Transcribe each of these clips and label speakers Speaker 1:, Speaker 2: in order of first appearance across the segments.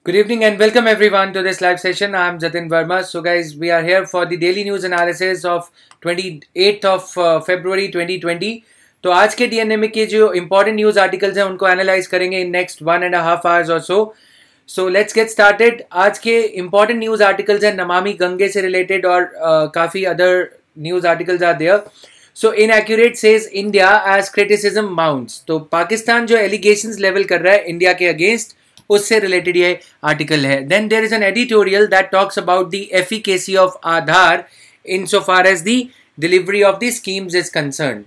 Speaker 1: Good evening and welcome everyone to this live session. I am Jatin Verma. So guys, we are here for the daily news analysis of 28th of February 2020. तो आज के DNA में के जो important news articles हैं उनको analyze करेंगे in next 1.5 hours or so. So let's get started. आज के important news articles हैं नमामि गंगे से related और काफ़ी other news articles are there. So inaccurate says India as criticism mounts. तो पाकिस्तान जो allegations level कर रहा है इंडिया के against उससे रिलेटेड ये आर्टिकल है. Then there is an editorial that talks about the efficacy of Aadhaar in so far as the delivery of the schemes is concern.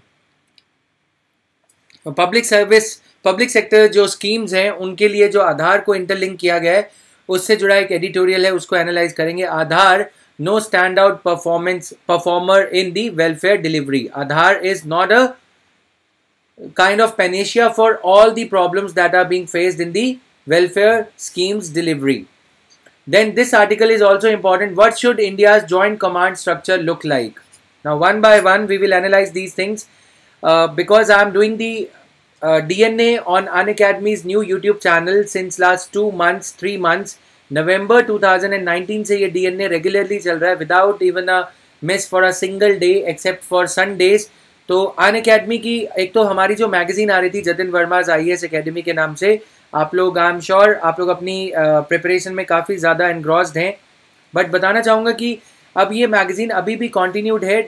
Speaker 1: Public sector जो स्कीम्स हैं उनके लिए जो आधार को इंटरलिंक किया गया है उससे जुड़ा एक एडिटोरियल है, उसको एनालाइज करेंगे. Aadhaar no stand out performer in the welfare delivery. Aadhaar is not a kind of panacea for all the problems that are being faced in the welfare schemes delivery. Then this article is also important. What should India's joint command structure look like? Now one by one we will analyze these things because I am doing the DNA on Unacademy's new YouTube channel since last 3 months. November 2019 से ये DNA regularly चल रहा है without even a miss for a single day except for Sundays. तो Unacademy की एक तो हमारी जो मैगजीन आ रही थी जतिन वर्माज IAS एकेडमी के नाम से, आप लोग आई एम श्योर आप लोग अपनी प्रिपरेशन में काफ़ी ज़्यादा एनग्रॉस्ड हैं. बट बताना चाहूँगा कि अब ये मैगजीन अभी भी कंटिन्यूड है.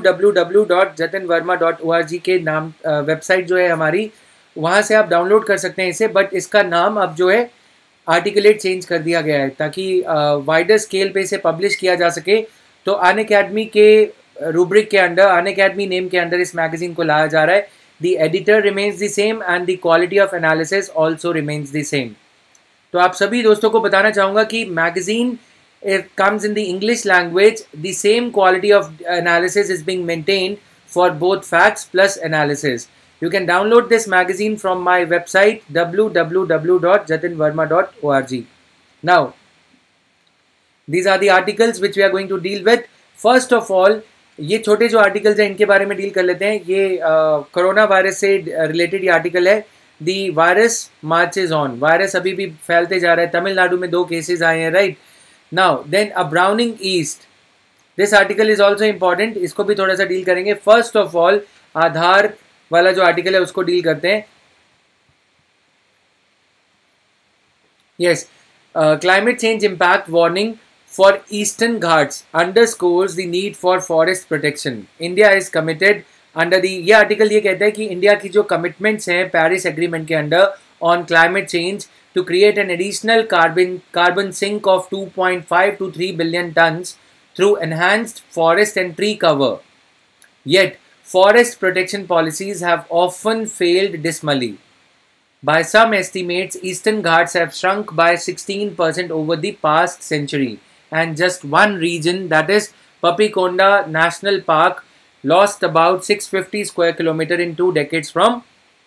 Speaker 1: www.jatinverma.org के नाम वेबसाइट जो है हमारी, वहाँ से आप डाउनलोड कर सकते हैं इसे. बट इसका नाम अब जो है आर्टिकुलेट चेंज कर दिया गया है ताकि वाइडर स्केल पे इसे पब्लिश किया जा सके. तो अनअकैडमी के रूब्रिक के अंडर, अनअकैडमी नेम के अंदर इस मैगजीन को लाया जा रहा है. The editor remains the same and the quality of analysis also remains the same. तो आप सभी दोस्तों को बताना चाहूँगा कि magazine comes in the English language. The same quality of analysis is being maintained for both facts plus analysis. You can download this magazine from my website www.jatinverma.org. Now, these are the articles which we are going to deal with. First of all, ये छोटे जो articles हैं इनके बारे में deal कर लेते हैं. ये कोरोना वायरस से रिलेटेड ये आर्टिकल है. The virus marches on. Virus अभी भी फैलते जा रहा है. तमिलनाडु में 2 केसेस आए हैं, right now. Then a browning east. This article is also important, इसको भी थोड़ा सा डील करेंगे. फर्स्ट ऑफ ऑल आधार वाला जो आर्टिकल है उसको डील करते हैं. Yes, climate change impact warning for Eastern Ghats underscores the need for forest protection. India is committed under the, ये आर्टिकल ये कहता है कि इंडिया की जो कमिटमेंट्स हैं पेरिस एग्रीमेंट के under on climate change to create an additional carbon sink of 2.5 to 3 billion tons through enhanced forest and tree cover. Yet forest protection policies have often failed dismally. By some estimates, Eastern Ghats have shrunk by 16% over the past century. And just one region, that is Papikonda National Park, lost about 650 square kilometer in 2 decades from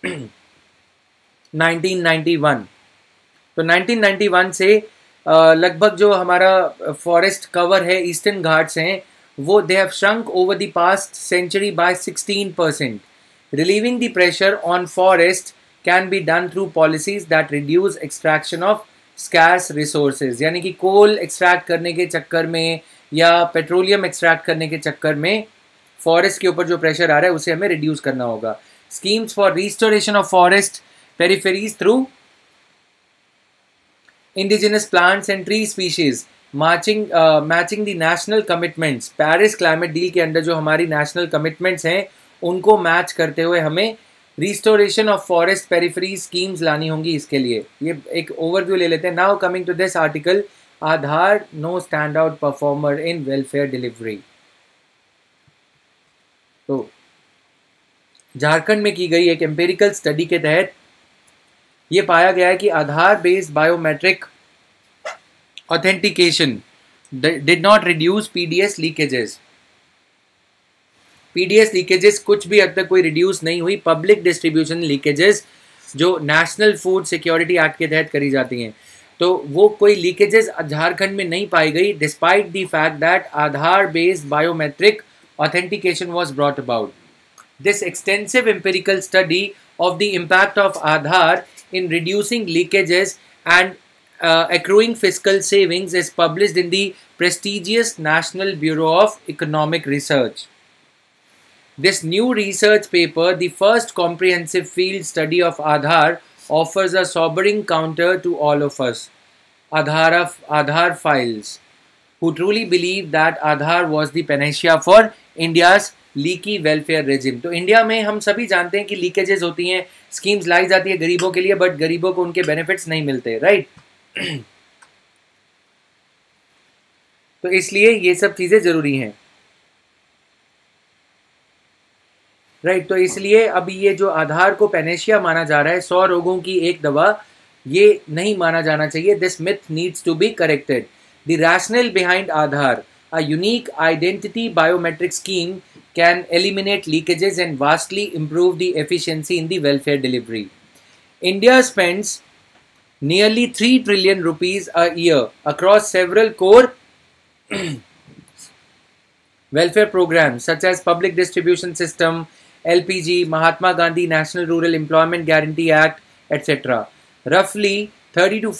Speaker 1: 1991. तो 1991 से लगभग जो हमारा forest cover है Eastern Ghats हैं वो they have shrunk over the past century by 16%. Relieving the pressure on forest can be done through policies that reduce extraction of scarce resources. यानी कि कोल एक्सट्रैक्ट करने के चक्कर में या पेट्रोलियम एक्सट्रैक्ट करने के चक्कर में फॉरेस्ट के ऊपर जो प्रेशर आ रहा है उसे हमें रिड्यूस करना होगा. Schemes for restoration of forest peripheries through indigenous plants and tree species matching the national commitments. Paris climate deal के अंदर जो हमारी नेशनल कमिटमेंट्स हैं उनको मैच करते हुए हमें restoration of forest periphery schemes लानी होंगी. इसके लिए ये एक ओवरव्यू ले लेते हैं. Now coming to this article, Aadhaar no stand out performer in welfare delivery. तो झारखंड में की गई एक एम्पिरिकल स्टडी के तहत ये पाया गया है कि Aadhaar based biometric authentication did not reduce PDS leakages. PDS leakages कुछ भी हद तक कोई रिड्यूस नहीं हुई. पब्लिक डिस्ट्रीब्यूशन लीकेजेस जो नेशनल फूड सिक्योरिटी एक्ट के तहत करी जाती हैं तो वो कोई लीकेजेस झारखंड में नहीं पाई गई despite the fact that Aadhaar based biometric authentication was brought about. This extensive empirical study of the impact of Aadhaar in reducing leakages and accruing fiscal savings is published in the prestigious National Bureau of Economic Research. This new research paper, the first comprehensive field study of Aadhaar, offers a sobering counter to all of us, Aadhaar files, who truly believe that Aadhaar was the panacea for India's leaky welfare regime. तो India में हम सभी जानते हैं कि leakages होती हैं, schemes लाई जाती है गरीबों के लिए, बट गरीबों को उनके बेनिफिट्स नहीं मिलते, राइट? तो इसलिए ये सब चीजें जरूरी हैं, राइट? तो इसलिए अब ये जो आधार को पेनेशिया माना जा रहा है, 100 रोगों की एक दवा, ये नहीं माना जाना चाहिए. This myth needs to be corrected. The rationale behind Aadhaar, a unique identity biometric scheme, can eliminate leakages and vastly improve the efficiency in the welfare delivery. India spends nearly 3 trillion rupees a year across several core welfare programs such as public distribution system, LPG, Mahatma Gandhi National Rural Employment Guarantee Act, etc. Roughly 30 to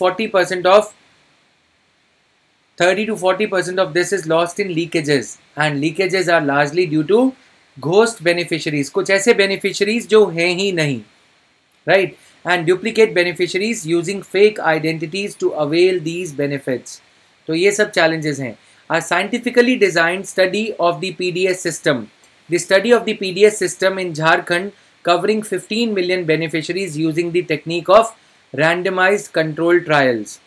Speaker 1: 40% of this is lost in leakages, and leakages are largely due to ghost beneficiaries, कुछ ऐसे beneficiaries जो हैं ही नहीं, right? And duplicate beneficiaries using fake identities to avail these benefits. तो ये सब challenges हैं. A scientifically designed study of the PDS system. The study of the PDS system in Jharkhand, covering 15 million beneficiaries using the technique of randomized controlled trials.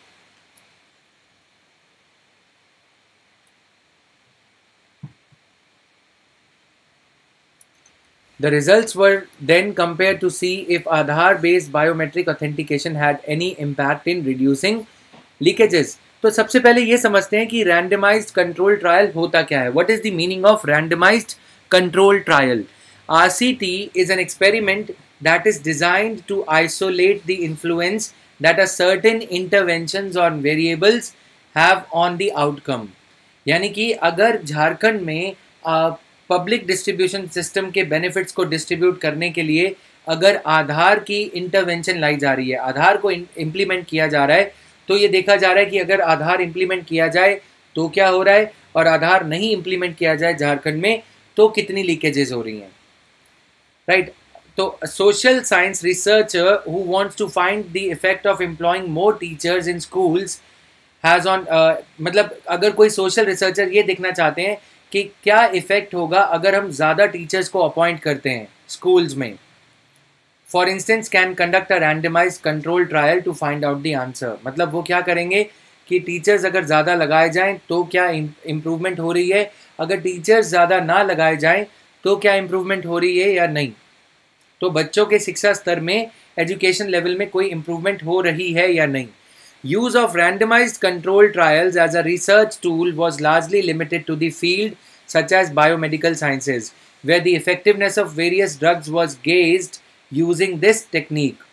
Speaker 1: The results were then compared to see if Aadhaar-based biometric authentication had any impact in reducing leakages. तो सबसे पहले ये समझते हैं कि randomized control trial होता क्या है. What is the meaning of randomized control trial? RCT is an experiment that is designed to isolate the influence that a certain interventions or variables have on the outcome. यानी कि अगर झारखंड में public distribution system के benefits को distribute करने के लिए अगर आधार की इंटरवेंशन लाई जा रही है, आधार को इम्प्लीमेंट किया जा रहा है, तो ये देखा जा रहा है कि अगर आधार इम्प्लीमेंट किया जाए तो क्या हो रहा है, और आधार नहीं इम्प्लीमेंट किया जाए झारखंड में तो कितनी लीकेजेस हो रही हैं, राइट? तो social science researcher who wants to find the effect of employing more teachers in schools has on, मतलब अगर कोई सोशल रिसर्चर ये देखना चाहते हैं कि क्या इफेक्ट होगा अगर हम ज़्यादा टीचर्स को अपॉइंट करते हैं स्कूल्स में, for instance can conduct a randomise control trial to find out the answer. मतलब वो क्या करेंगे कि टीचर्स अगर ज़्यादा लगाए जाएं तो क्या इम्प्रूवमेंट हो रही है, अगर टीचर्स ज़्यादा ना लगाए जाएं तो क्या इम्प्रूवमेंट हो रही है या नहीं, तो बच्चों के शिक्षा स्तर में, एजुकेशन लेवल में कोई इम्प्रूवमेंट हो रही है या नहीं. Use of randomized controlled trials as a research tool was largely limited to the field such as biomedical sciences, where the effectiveness of various drugs was gauged using this technique.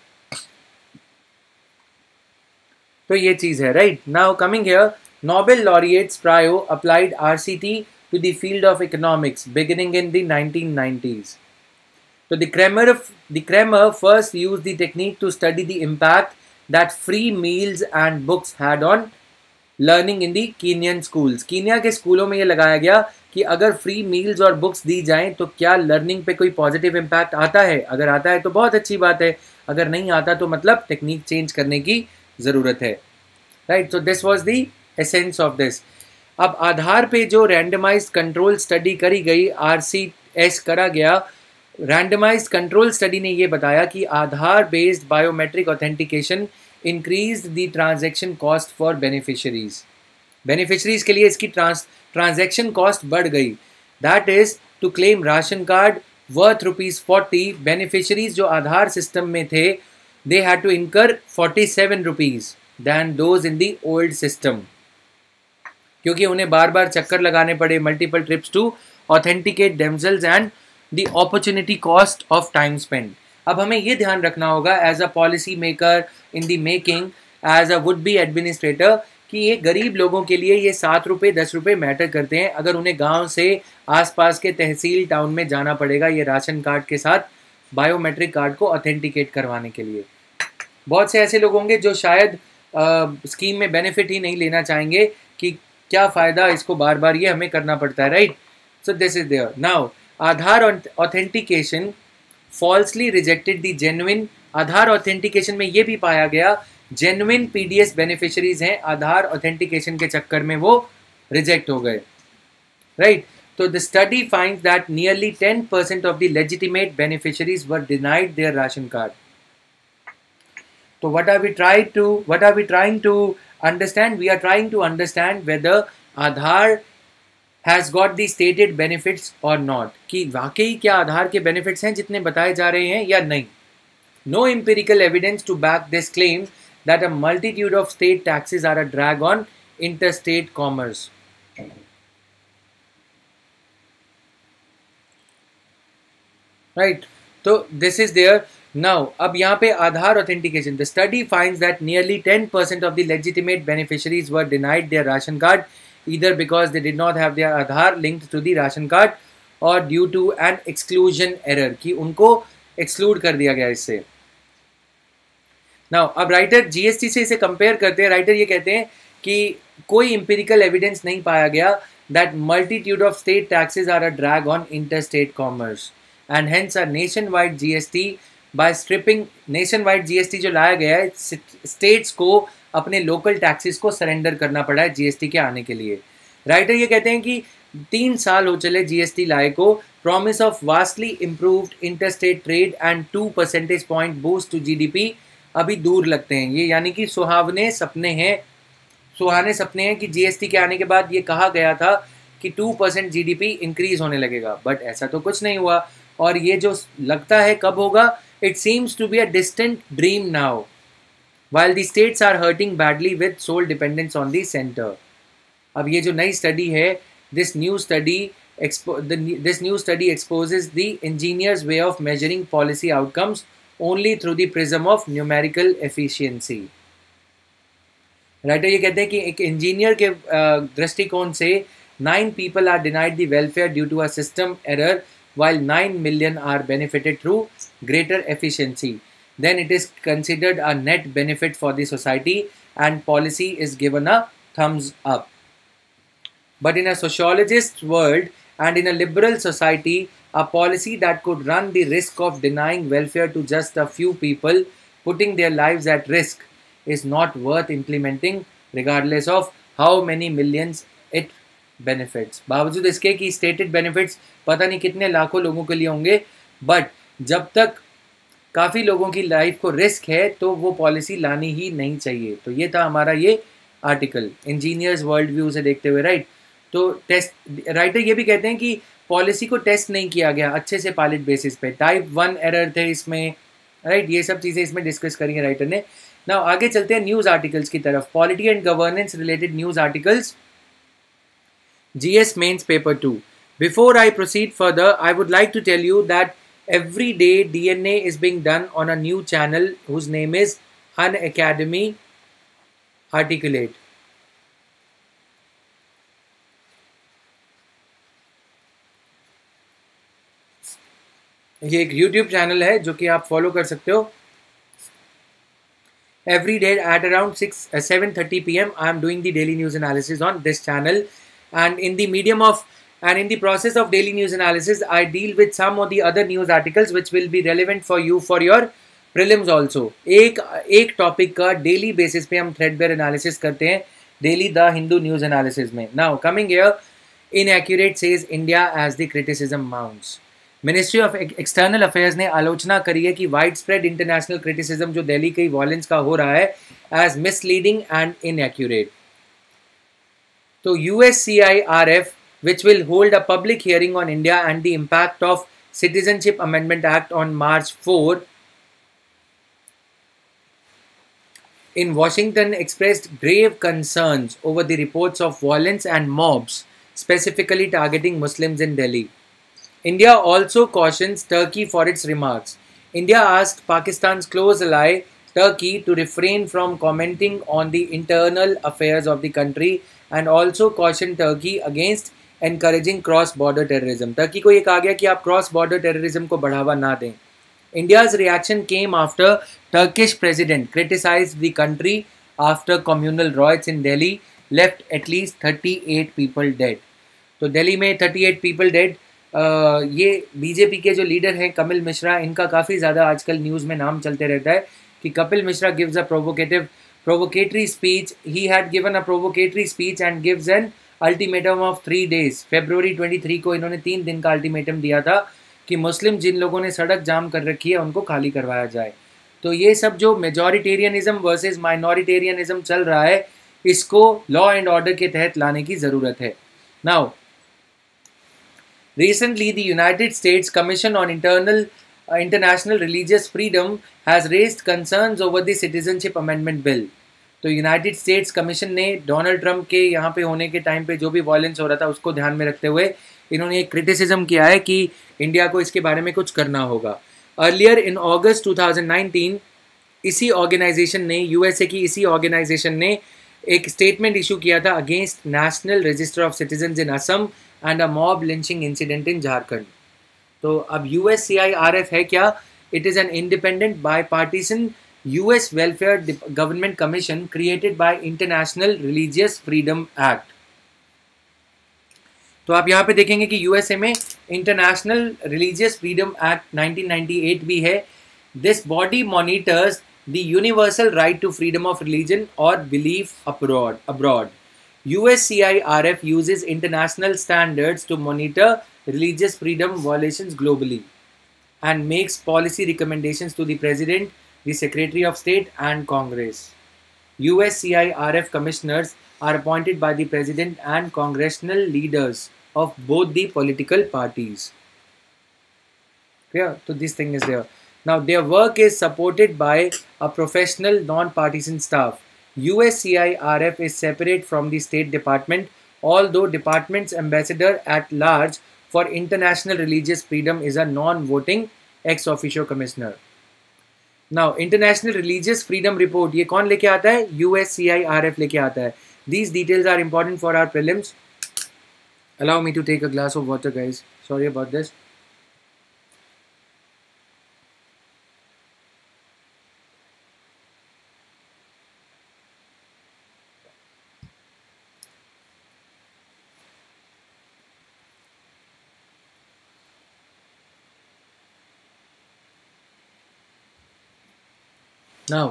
Speaker 1: तो ये चीज़ है, right? Now coming here, Nobel laureates Pryo applied RCT to the field of economics beginning in the 1990s. So the Kremer first used the technique to study the impact that free meals and books had on learning in the Kenyan schools. Kenya के स्कूलों में ये लगाया गया कि अगर free meals और books दी जाएं तो क्या लर्निंग पे कोई पॉजिटिव इम्पैक्ट आता है. अगर आता है तो बहुत अच्छी बात है, अगर नहीं आता तो मतलब टेक्निक चेंज करने की ज़रूरत है, right? So this was the essence of this. अब आधार पे जो रैंडमाइज्ड कंट्रोल स्टडी करी गई, RCS करा गया, रैंडमाइज्ड कंट्रोल स्टडी ने ये बताया कि Aadhaar based biometric authentication increase the transaction cost for beneficiaries के लिए इसकी ट्रांजैक्शन कॉस्ट बढ़ गई. That is to claim ration card worth ₹40. Beneficiaries जो आधार सिस्टम में थे, they had to incur ₹47 than those in the old system, क्योंकि उन्हें बार बार चक्कर लगाने पड़े, multiple trips to authenticate themselves and the opportunity cost of time spent. अब हमें ये ध्यान रखना होगा as a policy maker in the making, as a would be administrator, कि ये गरीब लोगों के लिए ये ₹7 ₹10 मैटर करते हैं अगर उन्हें गांव से आसपास के तहसील टाउन में जाना पड़ेगा ये राशन कार्ड के साथ बायोमेट्रिक कार्ड को ऑथेंटिकेट करवाने के लिए. बहुत से ऐसे लोग होंगे जो शायद स्कीम में बेनिफिट ही नहीं लेना चाहेंगे कि क्या फ़ायदा, इसको बार बार ये हमें करना पड़ता है, right? So this is there now. Aadhaar authentication falsely rejected the genuine. Aadhaar authentication में ये भी पाया गया जेन्युइन पीडीएस बेनिफिशरीज हैं, आधार ऑथेंटिकेशन के चक्कर में वो रिजेक्ट हो गए, right? So the study finds that nearly 10% of the legitimate beneficiaries were denied their ration card. So what are we trying to understand? We are trying to understand whether Aadhaar has got the stated benefits or not. कि वाकई क्या आधार के benefits हैं जितने बताए जा रहे हैं या नहीं? No empirical evidence to back this claim that a multitude of state taxes are a drag on interstate commerce. Right. So this is there. Now, अब यहाँ पे आधार authentication. The study finds that nearly 10% of the legitimate beneficiaries were denied their ration card either because they did not have their Aadhaar linked to the ration card or due to an exclusion error, कि उनको exclude कर दिया गया इससे. Now, अब writer GST से इसे compare करते हैं. राइटर ये कहते हैं कि कोई empirical evidence नहीं पाया गया that multitude of state taxes are a drag on interstate commerce. And hence a nationwide GST by stripping nationwide GST जो लाया गया है, स्टेट्स को अपने लोकल टैक्सेस को सरेंडर करना पड़ा है जीएसटी के आने के लिए. राइटर ये कहते हैं कि 3 साल हो चले जीएसटी लाए को, promise of vastly improved interstate trade and 2 percentage point boost to GDP अभी दूर लगते हैं. ये यानी कि सुहाने सपने हैं कि जीएसटी के आने के बाद ये कहा गया था कि 2% जीडीपी इंक्रीज होने लगेगा, बट ऐसा तो कुछ नहीं हुआ. और ये जो लगता है कब होगा, it seems to be a distant dream now while the states are hurting badly with sole dependence on the center. अब ये जो नई स्टडी है, this new study exposes the engineer's way of measuring policy outcomes only through the prism of numerical efficiency. Writer ये कहते हैं कि एक इंजीनियर के दृष्टिकोण से 9 people are denied the welfare due to a system error while 9 million are benefited through greater efficiency. Then it is considered a net benefit for the society and policy is given a thumbs up. But in a sociologist's world and in a liberal society, a policy that could run the risk of denying welfare to just a few people, putting their lives at risk, is not worth implementing regardless of how many millions it benefits. बावजूद इसके कि stated benefits पता नहीं कितने लाखों लोगों के लिए होंगे, बट जब तक काफ़ी लोगों की लाइफ को रिस्क है तो वो पॉलिसी लानी ही नहीं चाहिए. तो ये था हमारा ये आर्टिकल इंजीनियर्स वर्ल्ड व्यू से देखते हुए, राइट? तो टेस्ट राइटर ये भी कहते हैं कि पॉलिसी को टेस्ट नहीं किया गया अच्छे से पायलट बेसिस पे, टाइप 1 एरर थे इसमें, राइट? ये सब चीज़ें इसमें डिस्कस करेंगे राइटर ने. नाउ आगे चलते हैं न्यूज़ आर्टिकल्स की तरफ. Polity and governance related news articles, GS Mains Paper 2. Before I proceed further, I would like to tell you that every day DNA is being done on a new channel whose name is Unacademy Articulate. ये एक YouTube channel है जो कि आप follow कर सकते हो. Every day at around 7:30 PM, I am doing the daily news analysis on this channel, and in the process of daily news analysis, I deal with some of the other news articles which will be relevant for you for your prelims also. एक topic का daily basis पे हम threadbare analysis करते हैं daily the Hindu news analysis में. Now coming here, inaccurate says India as the criticism mounts. Ministry of external affairs ने आलोचना करी है कि वाइड स्प्रेड इंटरनेशनल क्रिटिसिज्म जो दिल्ली के वॉयलेंस का हो रहा है एज मिसलीडिंग एंड इनएक्यूरेट. तो USCIRF, which will hold a public hearing on India and the impact of Citizenship Amendment Act on March 4, in Washington expressed grave concerns over the reports of violence and mobs, specifically targeting Muslims in Delhi. India also cautions Turkey for its remarks. India asked Pakistan's close ally, Turkey, to refrain from commenting on the internal affairs of the country and also cautioned Turkey against encouraging cross-border terrorism. Turkey को ये कहा गया कि आप cross-border terrorism को बढ़ावा ना दें. India's reaction came after Turkish president criticized the country after communal riots in Delhi left at least 38 people dead. तो दिल्ली में 38 पीपल डेड. ये बीजेपी के जो लीडर हैं कपिल मिश्रा, इनका काफ़ी ज़्यादा आजकल न्यूज़ में नाम चलते रहता है कि Kapil Mishra gives a provocatory speech. He had given a provocatory speech and gives an ultimatum of 3 days. February 23 को इन्होंने 3 दिन का अल्टीमेटम दिया था कि मुस्लिम जिन लोगों ने सड़क जाम कर रखी है उनको खाली करवाया जाए. तो ये सब जो मेजॉरिटेरियनिज्म वर्सेस माइनॉरिटेरियनिज्म चल रहा है, इसको लॉ एंड ऑर्डर के तहत लाने की ज़रूरत है. Now recently, the United States Commission on International Religious Freedom has raised concerns over the Citizenship Amendment Bill. तो यूनाइटेड स्टेट्स कमीशन ने डोनाल्ड ट्रंप के यहाँ पे होने के टाइम पे जो भी वायलेंस हो रहा था उसको ध्यान में रखते हुए इन्होंने एक क्रिटिसिज्म किया है कि इंडिया को इसके बारे में कुछ करना होगा. अर्लियर इन अगस्त 2019 इसी ऑर्गेनाइजेशन ने, यूएसए की इसी ऑर्गेनाइजेशन ने एक स्टेटमेंट इशू किया था against national register of citizens in Assam and a mob lynching incident in Jharkhand. तो अब USCIRF है क्या? It is an independent bipartisan US welfare government commission created by international religious freedom act. तो आप यहाँ पे देखेंगे कि यूएसए में इंटरनेशनल रिलीजियस फ्रीडम एक्ट 1998 भी है. This body monitors the universal right to freedom of religion और belief abroad. USCIRF uses international standards to monitor religious freedom violations globally and makes policy recommendations to the President, the Secretary of State and Congress. USCIRF commissioners are appointed by the President and congressional leaders of both the political parties. Yeah, so this thing is there. Now their work is supported by a professional non-partisan staff. USCIRF is separate from the State Department, although department's ambassador at large for international religious freedom is a non-voting ex officio commissioner. Now, international religious freedom report, ये कौन लेके आता है? USCIRF लेके आता है. These details are important for our prelims. Allow me to take a glass of water, guys. Sorry about this. Now,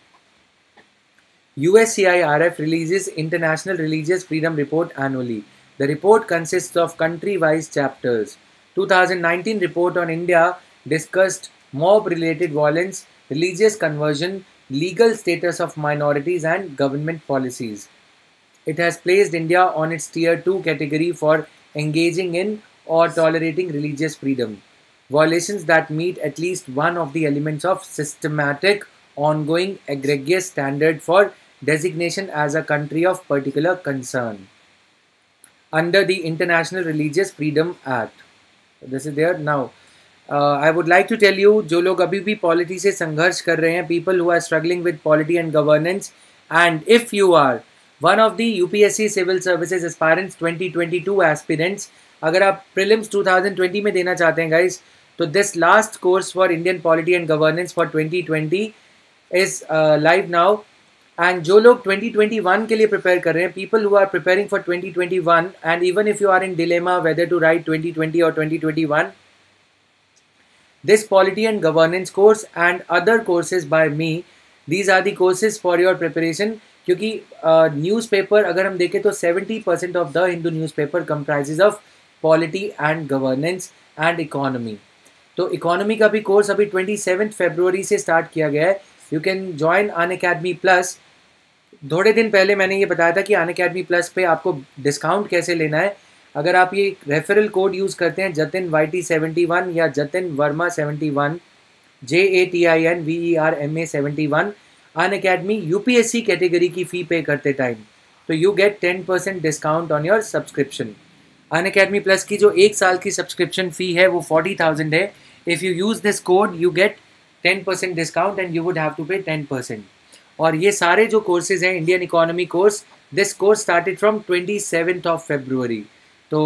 Speaker 1: USCIRF releases International Religious Freedom Report annually. The report consists of country-wise chapters. 2019 report on India discussed mob-related violence, religious conversion, legal status of minorities and government policies. It has placed India on its Tier 2 category for engaging in or tolerating religious freedom. Violations that meet at least one of the elements of systematic ongoing egregious standard for designation as a country of particular concern under the International Religious Freedom Act. This is there. Now, I would like to tell you, जो लोग अभी भी polity से संघर्ष कर रहे हैं, people who are struggling with polity and governance, and if you are one of the UPSC Civil Services Aspirants 2022 aspirants, अगर आप prelims 2020 में देना चाहते हैं guys, तो this last course for Indian polity and governance for 2020 is live now. And जो लोग 2021 के लिए प्रिपेयर कर रहे हैं, people who are preparing for 2021, and even if you are in dilemma whether to write 2020 or 2021, this polity and governance course and other courses by me, these are the courses for your preparation. क्योंकि newspaper अगर हम देखें तो 70% of the Hindu newspaper comprises of polity and governance and economy. तो economy का भी course अभी 27 फरवरी से स्टार्ट किया गया है. You can join Unacademy plus. थोड़े दिन पहले मैंने ये बताया था कि अनअकैडमी प्लस पे आपको डिस्काउंट कैसे लेना है. अगर आप ये रेफरल कोड यूज़ करते हैं जतिन YT71 या Jatin Verma 71 JATINVERMA 71 Unacademy UPSC category की फ़ी पे करते टाइम, तो you get 10% discount on your subscription. Unacademy plus की जो एक साल की सब्सक्रिप्शन फ़ी है वो 40,000 है. If you use this code you get 10% discount and you would have to pay 10%. और ये सारे जो कोर्सेज हैं Indian economy course, this course started from 27 February. तो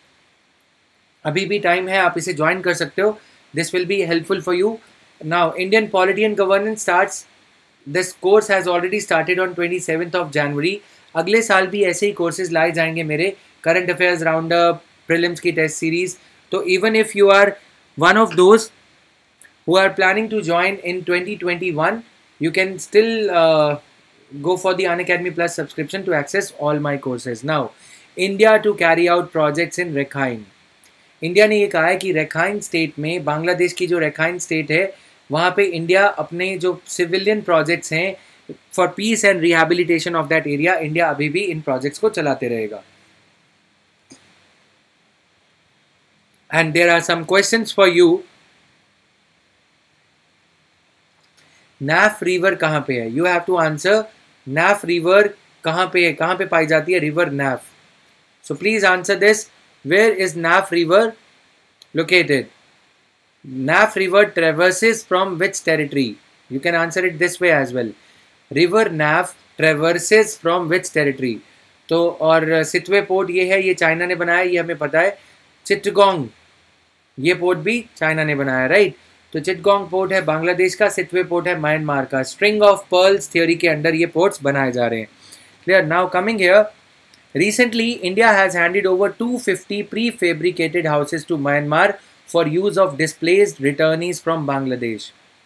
Speaker 1: अभी भी टाइम है, आप इसे ज्वाइन कर सकते हो. This will be helpful for you. Now Indian polity and governance starts this course has already started on 27th of January. अगले साल भी ऐसे ही कोर्सेज लाए जाएंगे मेरे, current affairs round up, prelims की टेस्ट सीरीज. तो even if you are one of those who are planning to join in 2021, you can still go for the Unacademy Plus subscription to access all my courses. Now, India to carry out projects in Rakhine. India ने ये कहा है कि Rakhine state में, बांग्लादेश की जो Rakhine state है, वहाँ पे इंडिया अपने जो सिविलियन प्रोजेक्ट्स हैं for peace and rehabilitation of that area, India अभी भी इन प्रोजेक्ट्स को चलाते रहेगा. And there are some questions for you. Naf river कहाँ पे है? You have to answer. Naf river कहाँ पे है, कहाँ पे पाई जाती है river Naf? So please answer this. Where is Naf river located? Naf river traverses from which territory? You can answer it this way as well. River Naf traverses from which territory? तो और सितवे पोर्ट ये है, ये चाइना ने बनाया, ये हमें पता है. चिटगोंग, ये पोर्ट भी चाइना ने बनाया, राइट? तो चिटगोंग पोर्ट है बांग्लादेश का, सितवे पोर्ट है म्यांमार का. स्ट्रिंग ऑफ पर्ल्स थ्योरी के अंडर ये पोर्ट्स बनाए जा रहे हैं. Clear? Now coming here, recently India has handed over 250 prefabricated houses to Myanmar for use of displaced returnees from Bangladesh.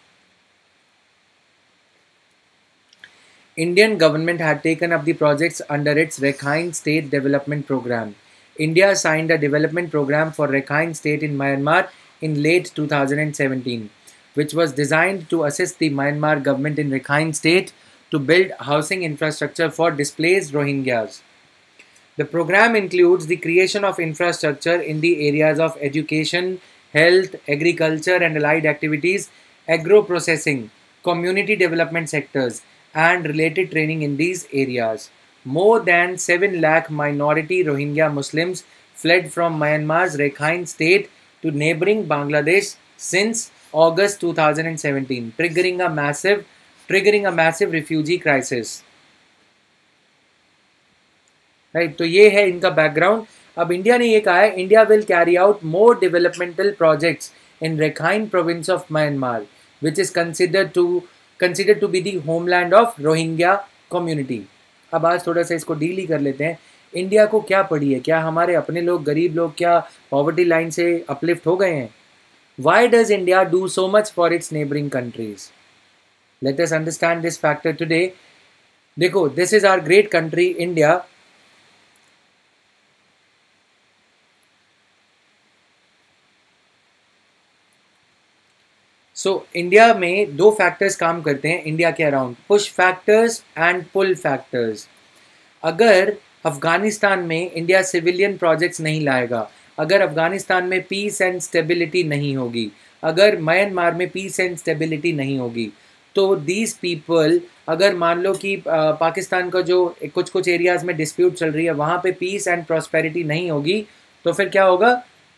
Speaker 1: Indian government had taken up the projects under its Rakhine State Development Program. India signed a development program for Rakhine State in Myanmar in late 2017, which was designed to assist the Myanmar government in Rakhine State to build housing infrastructure for displaced Rohingyas. The program includes the creation of infrastructure in the areas of education, health, agriculture and allied activities, agro-processing, community development sectors, and related training in these areas. More than 7 lakh minority Rohingya Muslims fled from Myanmar's Rakhine State to neighboring Bangladesh since August 2017, triggering a massive refugee crisis. Right, तो ये है इनका background. अब India ने ये कहा है, India will carry out more developmental projects in Rakhine province of Myanmar, which is considered to be the homeland of Rohingya community. अब आज थोड़ा सा इसको डील ही कर लेते हैं. इंडिया को क्या पड़ी है? क्या हमारे अपने लोग, गरीब लोग, क्या पॉवर्टी लाइन से अपलिफ्ट हो गए हैं? Why does India do so much for its neighbouring countries? Let us understand this factor today. देखो, this is our great country India. So India में दो फैक्टर्स काम करते हैं इंडिया के around, push factors and pull factors. अगर अफगानिस्तान में India civilian projects नहीं लाएगा, अगर अफगानिस्तान में पीस एंड स्टेबिलिटी नहीं होगी, अगर म्यांमार में पीस एंड स्टेबिलिटी नहीं होगी, तो दीज पीपल, अगर मान लो कि पाकिस्तान का जो कुछ एरियाज में डिस्प्यूट चल रही है, वहाँ पे पीस एंड प्रॉस्पेरिटी नहीं होगी, तो फिर क्या होगा?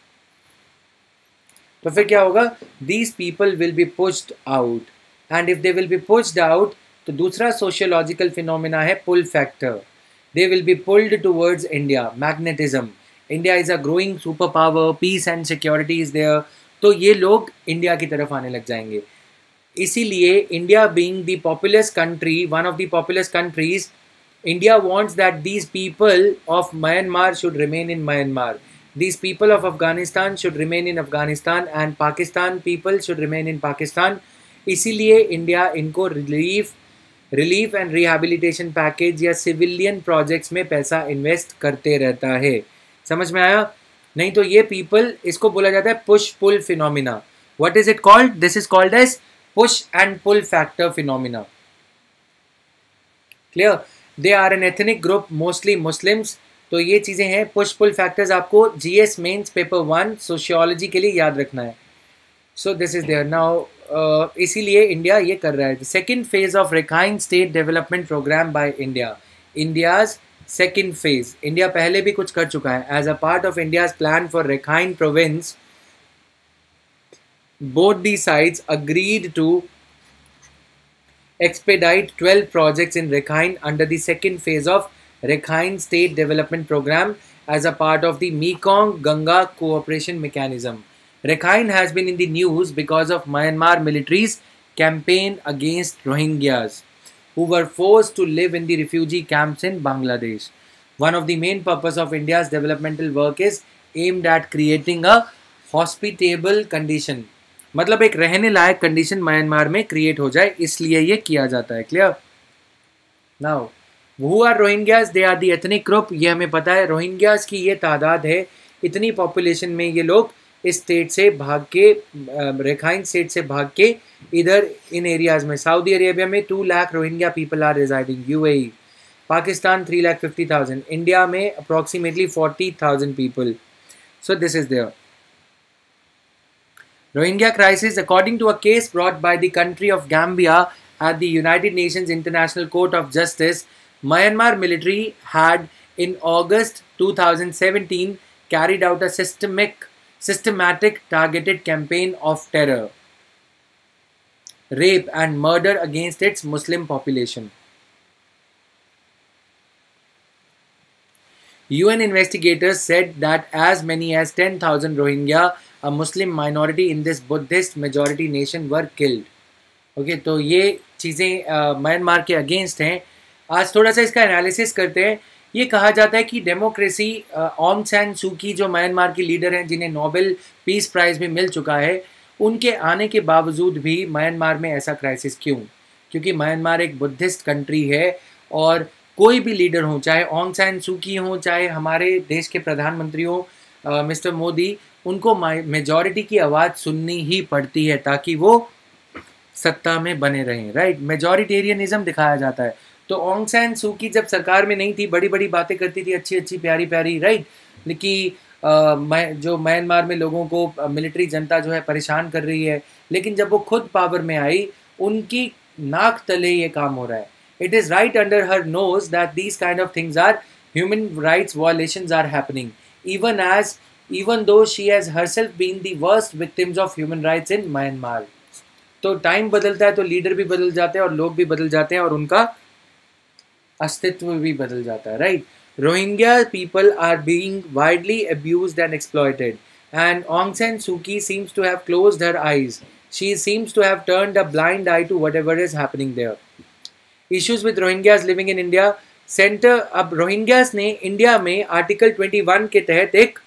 Speaker 1: These people will be pushed out, and if they will be pushed out, तो दूसरा सोशियोलॉजिकल फिनोमिना है pull factor. They will be pulled towards India, magnetism. India is a growing superpower, peace and security is there. तो ये लोग India की तरफ आने लग जाएंगे. इसीलिए India being the populous country, one of the populous countries, India wants that these people of Myanmar should remain in Myanmar. These people of Afghanistan should remain in Afghanistan and Pakistan people should remain in Pakistan. इसीलिए India इनको relief and rehabilitation package या civilian projects में पैसा invest करते रहता है. समझ में आया? नहीं तो ये पीपल, इसको बोला जाता है push pull phenomena. What is it called? This is called as push and pull factor phenomena. Clear? They are an ethnic group, mostly Muslims. तो ये चीज़ें हैं पुश पुल फैक्टर्स. आपको जीएस मेंस पेपर 1 सोशियोलॉजी के लिए याद रखना है. So this is there now. इसीलिए इंडिया ये कर रहा है. Second phase of Rakhine state development programme by India. India's second phase. India पहले भी कुछ कर चुका है. As a part of India's plan for Rakhine province, both the sides agreed to expedite 12 projects in Rakhine under the second phase of Rakhine State Development Program as a part of the Mekong-Ganga Cooperation Mechanism. Rakhine has been in the news because of Myanmar military's campaign against Rohingyas. who were forced to live in the refugee camps in Bangladesh. One of the main purpose of India's developmental work is aimed at creating a hospitable condition. मतलब एक रहने लायक condition Myanmar में create हो जाए, इसलिए ये किया जाता है. Clear? Now who are Rohingyas? They are the ethnic group. ये हमें पता है. रोहिंग्यास की ये तादाद है, इतनी पॉपुलेशन में ये लोग इस स्टेट से भाग के, रेखाइन स्टेट से भाग के इधर इन एरियाज में, सऊदी अरेबिया में 2 lakh Rohingya people are residing. UAE, Pakistan 3,50,000, India में approximately 40,000 people. So this is there. Rohingya crisis, according to a case brought by the country of Gambia at the United Nations International Court of Justice, Myanmar military had in August 2017 carried out a systematic targeted campaign of terror, rape and murder against its Muslim population. UN investigators said that as many as 10,000 Rohingya, a Muslim minority in this Buddhist majority nation, were killed. Okay, तो ये चीज़ें Myanmar के against हैं. आज थोड़ा सा इसका analysis करते हैं. ये कहा जाता है कि डेमोक्रेसी, ऑंग सैन सू की जो म्यांमार की लीडर हैं, जिन्हें नोबेल पीस प्राइज़ भी मिल चुका है, उनके आने के बावजूद भी म्यांमार में ऐसा क्राइसिस क्यों? क्योंकि म्यांमार एक बुद्धिस्ट कंट्री है और कोई भी लीडर हो, चाहे ऑंग सैन सू की हो, चाहे हमारे देश के प्रधानमंत्री हो मिस्टर मोदी, उनको मेजॉरिटी की आवाज़ सुननी ही पड़ती है ताकि वो सत्ता में बने रहें. राइट? मेजॉरिटेरियनिज्म दिखाया जाता है. तो ऑंग सैन सू की जब सरकार में नहीं थी, बड़ी बड़ी बातें करती थी, अच्छी अच्छी प्यारी प्यारी. राइट? लेकिन जो म्यांमार में लोगों को मिलिट्री जनता जो है परेशान कर रही है, लेकिन जब वो खुद पावर में आई, उनकी नाक तले ये काम हो रहा है. It is right under her nose that these kind of things are human rights violations are happening, even though she has herself been the worst victims of human rights in Myanmar. तो time बदलता है तो leader भी बदल जाते हैं और लोग भी बदल जाते हैं और उनका अस्तित्व भी बदल जाता है. Right? Rohingya people are being widely abused and exploited, and Aung San Suu Kyi seems to have closed her eyes. She seems to have turned a blind eye to whatever is happening there. Issues with Rohingyas living in India. Centre अब Rohingyas ने India में article 21 के तहत एक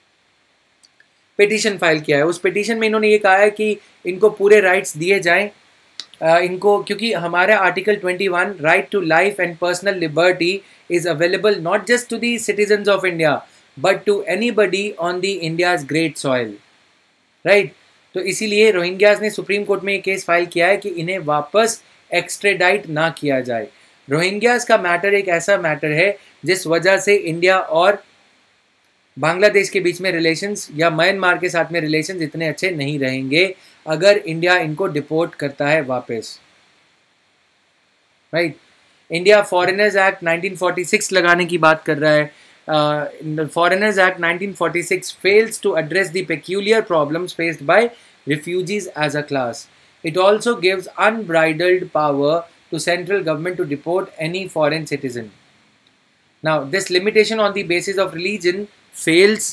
Speaker 1: petition file किया है. उस petition में इन्होंने ये कहा है कि इनको पूरे राइट्स दिए जाएं इनको, क्योंकि हमारा article 21 right to life and personal liberty is available not just to the citizens of India but to anybody on the India's great soil. Right? तो इसीलिए रोहिंग्याज ने सुप्रीम कोर्ट में एक केस फाइल किया है कि इन्हें वापस एक्सट्रेडाइट ना किया जाए. रोहिंग्यास का मैटर एक ऐसा मैटर है जिस वजह से इंडिया और बांग्लादेश के बीच में रिलेशंस या म्यांमार के साथ में रिलेशंस इतने अच्छे नहीं रहेंगे अगर इंडिया इनको डिपोर्ट करता है वापस. राइट? इंडिया फॉरेनर्स एक्ट 1946 लगाने की बात कर रहा है. Foreigners act 1946 fails to address the peculiar problems faced by refugees as a class. It also gives unbridled power to central government to deport any foreign citizen. Now, this limitation on the basis of religion fails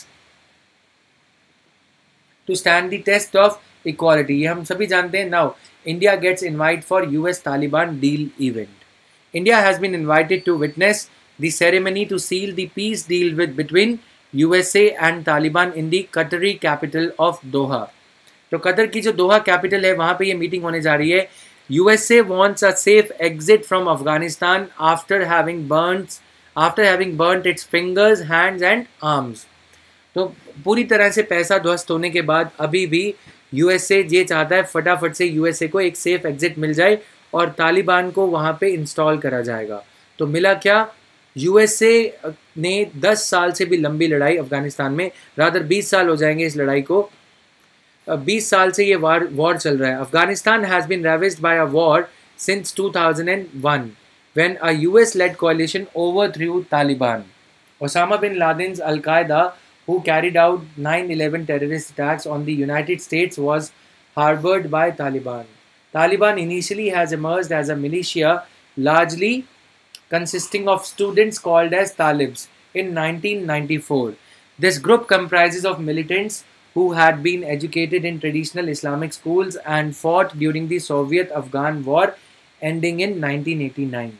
Speaker 1: to stand the test of equality. ये हम सभी जानते हैं. Now, India gets invited for US Taliban deal event. India has been invited to witness the ceremony to seal the peace deal between USA and Taliban in the Qatari capital of Doha. तो Qatar की जो दोहा capital है वहाँ पे ये meeting होने जा रही है. USA wants a safe exit from Afghanistan after having burned its fingers, hands and arms. तो पूरी तरह से पैसा ध्वस्त होने के बाद अभी भी यूएसए ये चाहता है फटाफट से यूएसए को एक सेफ एग्जिट मिल जाए और तालिबान को वहाँ पे इंस्टॉल करा जाएगा. तो मिला क्या? यूएसए ने 10 साल से भी लंबी लड़ाई अफगानिस्तान में, रादर 20 साल हो जाएंगे इस लड़ाई को, 20 साल से ये वॉर चल रहा है. Afghanistan has been ravaged by a war since 2001 when a US-led coalition overthrew Taliban. Osama bin Laden's Al-Qaeda, who carried out 9/11 terrorist attacks on the United States, was harbored by Taliban. Taliban initially has emerged as a militia largely consisting of students called as Talibs in 1994. This group comprises of militants who had been educated in traditional Islamic schools and fought during the Soviet-Afghan War, ending in 1989.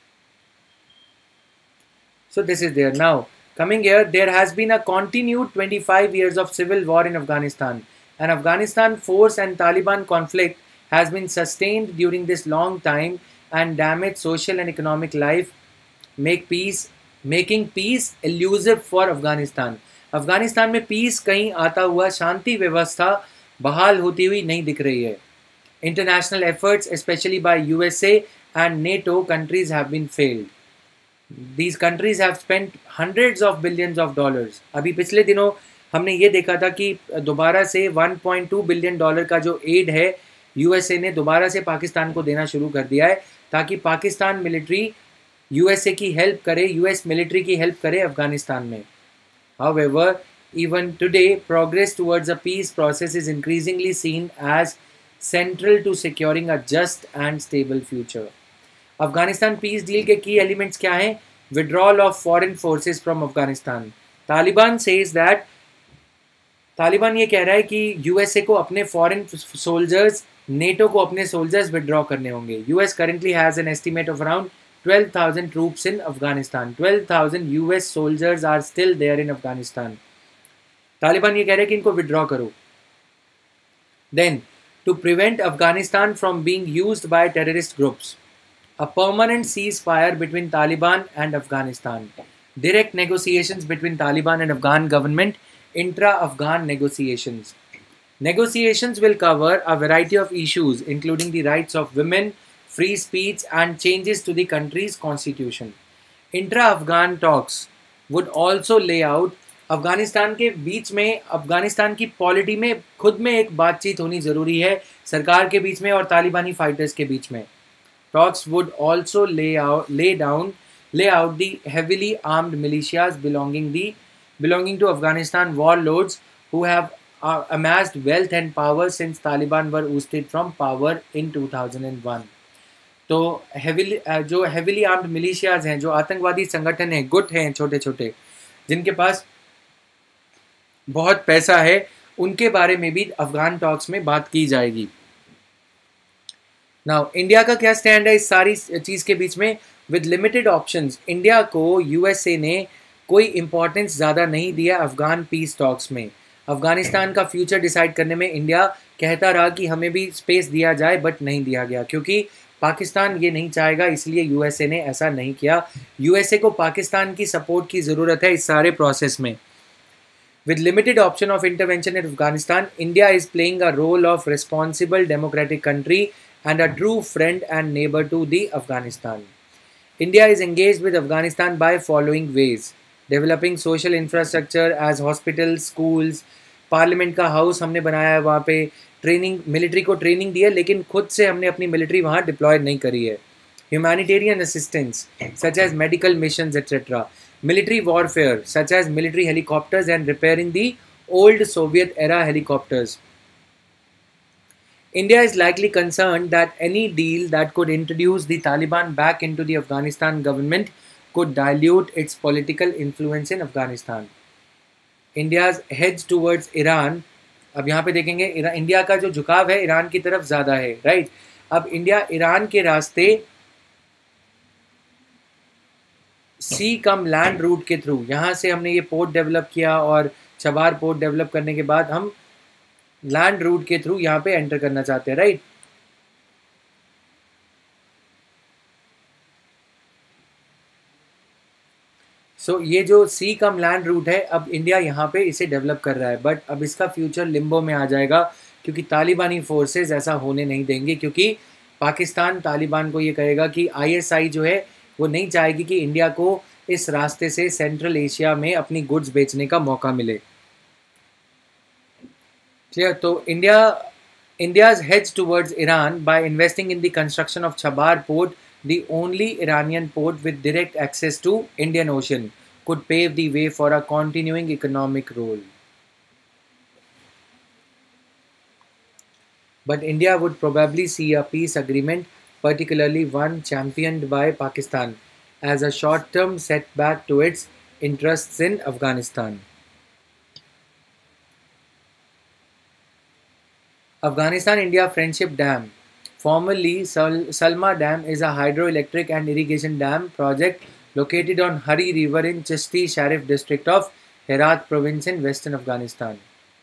Speaker 1: So this is there. Now, coming here, there has been a continued 25 years of civil war in Afghanistan. And Afghanistan force and Taliban conflict has been sustained during this long time and damaged social and economic life, making peace elusive for Afghanistan. Afghanistan में peace कहीं आता हुआ शांति व्यवस्था बहाल होती हुई नहीं दिख रही है. International efforts, especially by USA and NATO countries, have been failed. These countries have spent hundreds of billions of dollars. अभी पिछले दिनों हमने ये देखा था कि दोबारा से 1.2 बिलियन डॉलर का जो एड है यूएसए ने दोबारा से पाकिस्तान को देना शुरू कर दिया है ताकि पाकिस्तान मिलिट्री यूएसए की हेल्प करे, यूएस मिलिट्री की हेल्प करे अफगानिस्तान में. However, even today, progress towards a peace process is increasingly seen as central to securing a just and stable future. Afghanistan peace deal के की एलिमेंट्स क्या हैं? Withdrawal of foreign forces from Afghanistan. Taliban says that, Taliban ये कह रहा है कि यूएसए को अपने फॉरेन सोल्जर्स, नेटो को अपने सोल्जर्स विड्रॉ करने होंगे. US currently has an estimate of around 12,000 troops in Afghanistan. 12,000 US soldiers are still there in Afghanistan. Taliban ये कह रहे हैं कि इनको विड्रॉ करो. Then, to prevent Afghanistan from being used by terrorist groups, a permanent ceasefire between Taliban and Afghanistan. Direct negotiations between Taliban and Afghan government, intra-Afghan negotiations. Negotiations will cover a variety of issues, including the rights of women, free speech and changes to the country's constitution. Intra-Afghan talks would also lay out Afghanistan के बीच में, अफगानिस्तान की polity में खुद में एक बातचीत होनी ज़रूरी है सरकार के बीच में और तालिबानी फाइटर्स के बीच में. Talks would also lay out the heavily armed militias belonging to Afghanistan warlords who have amassed wealth and power since Taliban were ousted from power in 2001. तो जो हेविली आर्म्ड मिलिशियाज हैं, जो आतंकवादी संगठन हैं, गुट हैं छोटे छोटे, जिनके पास बहुत पैसा है, उनके बारे में भी अफगान टॉक्स में बात की जाएगी. नाउ इंडिया का क्या स्टैंड है इस सारी चीज़ के बीच में? विद लिमिटेड ऑप्शंस, इंडिया को यूएसए ने कोई इंपॉर्टेंस ज़्यादा नहीं दिया अफगान पीस टॉक्स में. अफगानिस्तान का फ्यूचर डिसाइड करने में इंडिया कहता रहा कि हमें भी स्पेस दिया जाए, बट नहीं दिया गया क्योंकि पाकिस्तान ये नहीं चाहेगा, इसलिए यूएसए ने ऐसा नहीं किया. यूएसए को पाकिस्तान की सपोर्ट की ज़रूरत है इस सारे प्रोसेस में. With limited option of intervention in Afghanistan, India is playing a role of responsible democratic country and a true friend and neighbour to the Afghanistan. India is engaged with Afghanistan by following ways: developing social infrastructure as hospital, schools, parliament का house हमने बनाया है वहाँ पे, training, military को training दी है, लेकिन खुद से हमने अपनी मिलिट्री वहाँ डिप्लॉय नहीं करी है. Humanitarian assistance such as medical missions etcetera. Military warfare such as military helicopters and repairing the old Soviet era helicopters. India is likely concerned that any deal that could introduce the Taliban back into the Afghanistan government could dilute its political influence in Afghanistan. India's hedge towards Iran, अब यहाँ पे देखेंगे India का जो झुकाव है Iran की तरफ ज़्यादा है, राइट. अब इंडिया ईरान के रास्ते सी कम लैंड रूट के थ्रू, यहाँ से हमने ये पोर्ट डेवलप किया और चबार पोर्ट डेवलप करने के बाद हम लैंड रूट के थ्रू यहाँ पे एंटर करना चाहते हैं, राइट. सो ये जो सी कम लैंड रूट है, अब इंडिया यहाँ पे इसे डेवलप कर रहा है, बट अब इसका फ्यूचर लिम्बो में आ जाएगा क्योंकि तालिबानी फोर्सेस ऐसा होने नहीं देंगे, क्योंकि पाकिस्तान तालिबान को ये कहेगा कि आईएसआई जो है वो नहीं चाहेगी कि इंडिया को इस रास्ते से सेंट्रल एशिया में अपनी गुड्स बेचने का मौका मिले. क्लियर. तो India's hedge towards Iran by investing in the construction of Chabar port, the only Iranian port with direct access to Indian Ocean, could pave the way for a continuing economic role. But India would probably see a peace agreement, particularly one championed by Pakistan, as a short-term setback to its interests in Afghanistan. Afghanistan-India Friendship Dam. Formerly, Salma Dam is a hydroelectric and irrigation dam project located on Hari River in Chishti Sharif district of Herat province in western Afghanistan.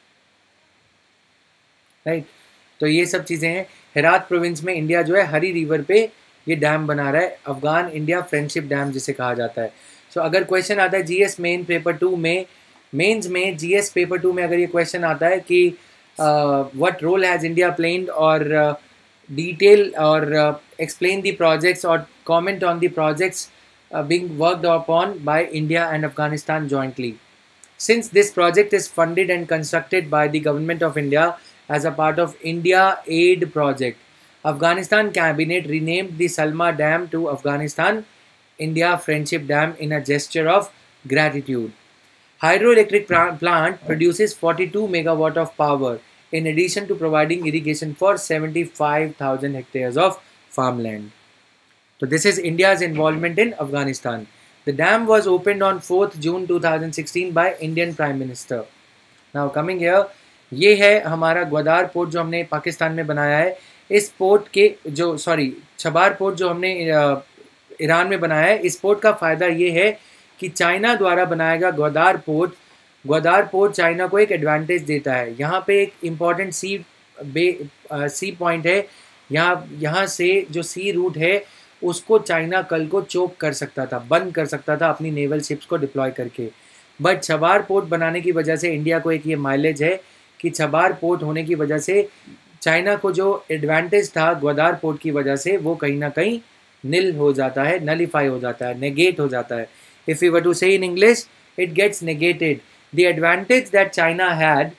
Speaker 1: Right? तो ये सब चीज़ें हैं. Herat province में India जो है हरी river पे ये डैम बना रहा है, अफगान इंडिया फ्रेंडशिप डैम जिसे कहा जाता है. सो अगर क्वेश्चन आता है जीएस मेन पेपर 2 में, मेंस में जीएस पेपर 2 में अगर ये क्वेश्चन आता है कि what role has India played और detail or explain the projects or comment on the projects being worked upon by India and Afghanistan jointly. Since this project is funded and constructed by the Government of India as a part of India Aid project, Afghanistan Cabinet renamed the Salma Dam to Afghanistan India Friendship Dam in a gesture of gratitude. Hydroelectric plant produces 42 megawatt of power in addition to providing irrigation for 75,000 hectares of farmland. So this is India's involvement in Afghanistan. The dam was opened on 4th June 2016 by Indian Prime Minister. Now coming here, ये है हमारा Gwadar port जो हमने पाकिस्तान में बनाया है. इस port के जो छबार पोर्ट जो हमने ईरान में बनाया है, इस पोर्ट का फ़ायदा ये है कि चाइना द्वारा बनाया गया ग्वादार पोर्ट चाइना को एक एडवांटेज देता है. यहाँ पे एक इम्पॉर्टेंट सी पॉइंट है. यहाँ से जो सी रूट है उसको चाइना कल को चोक कर सकता था, बंद कर सकता था अपनी नेवल शिप्स को डिप्लॉय करके. बट छबार पोर्ट बनाने की वजह से इंडिया को एक ये माइलेज है कि छबार पोर्ट होने की वजह से चाइना को जो एडवांटेज था ग्वादार पोर्ट की वजह से वो कहीं ना कहीं निल हो जाता है, नलीफाई हो जाता है, नेगेट हो जाता है. If you were to say in English, it gets negated. The advantage that China had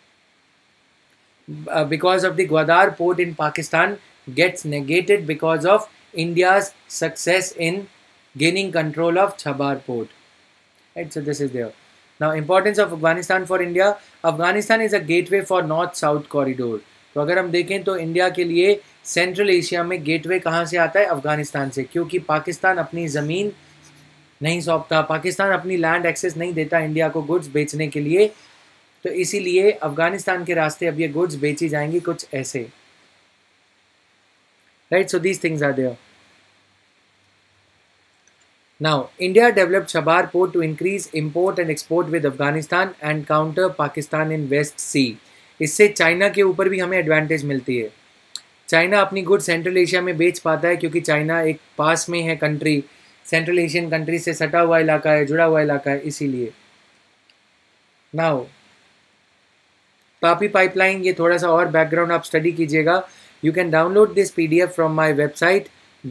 Speaker 1: because of the Gwadar port in Pakistan gets negated because of India's success in gaining control of Chabar port. Right, so this is there. Now, importance of Afghanistan for India. Afghanistan is a gateway for North-South corridor. तो अगर हम देखें तो India के लिए central Asia में gateway कहाँ से आता है? अफगानिस्तान से, क्योंकि पाकिस्तान अपनी ज़मीन नहीं सौंपता, पाकिस्तान अपनी लैंड एक्सेस नहीं देता इंडिया को गुड्स बेचने के लिए. तो इसीलिए अफगानिस्तान के रास्ते अब ये गुड्स बेची जाएंगी कुछ ऐसे. Right, so these things are there. Now India developed Chabahar port to increase import and export with Afghanistan and counter Pakistan in west sea. इससे चाइना के ऊपर भी हमें एडवांटेज मिलती है. चाइना अपनी गुड्स सेंट्रल एशिया में बेच पाता है क्योंकि चाइना एक पास में है कंट्री, सेंट्रल एशियन कंट्री से सटा हुआ इलाका है, जुड़ा हुआ इलाका है, इसीलिए. नाउ तापी पाइपलाइन, ये थोड़ा सा और बैकग्राउंड आप स्टडी कीजिएगा. You can download this PDF from my website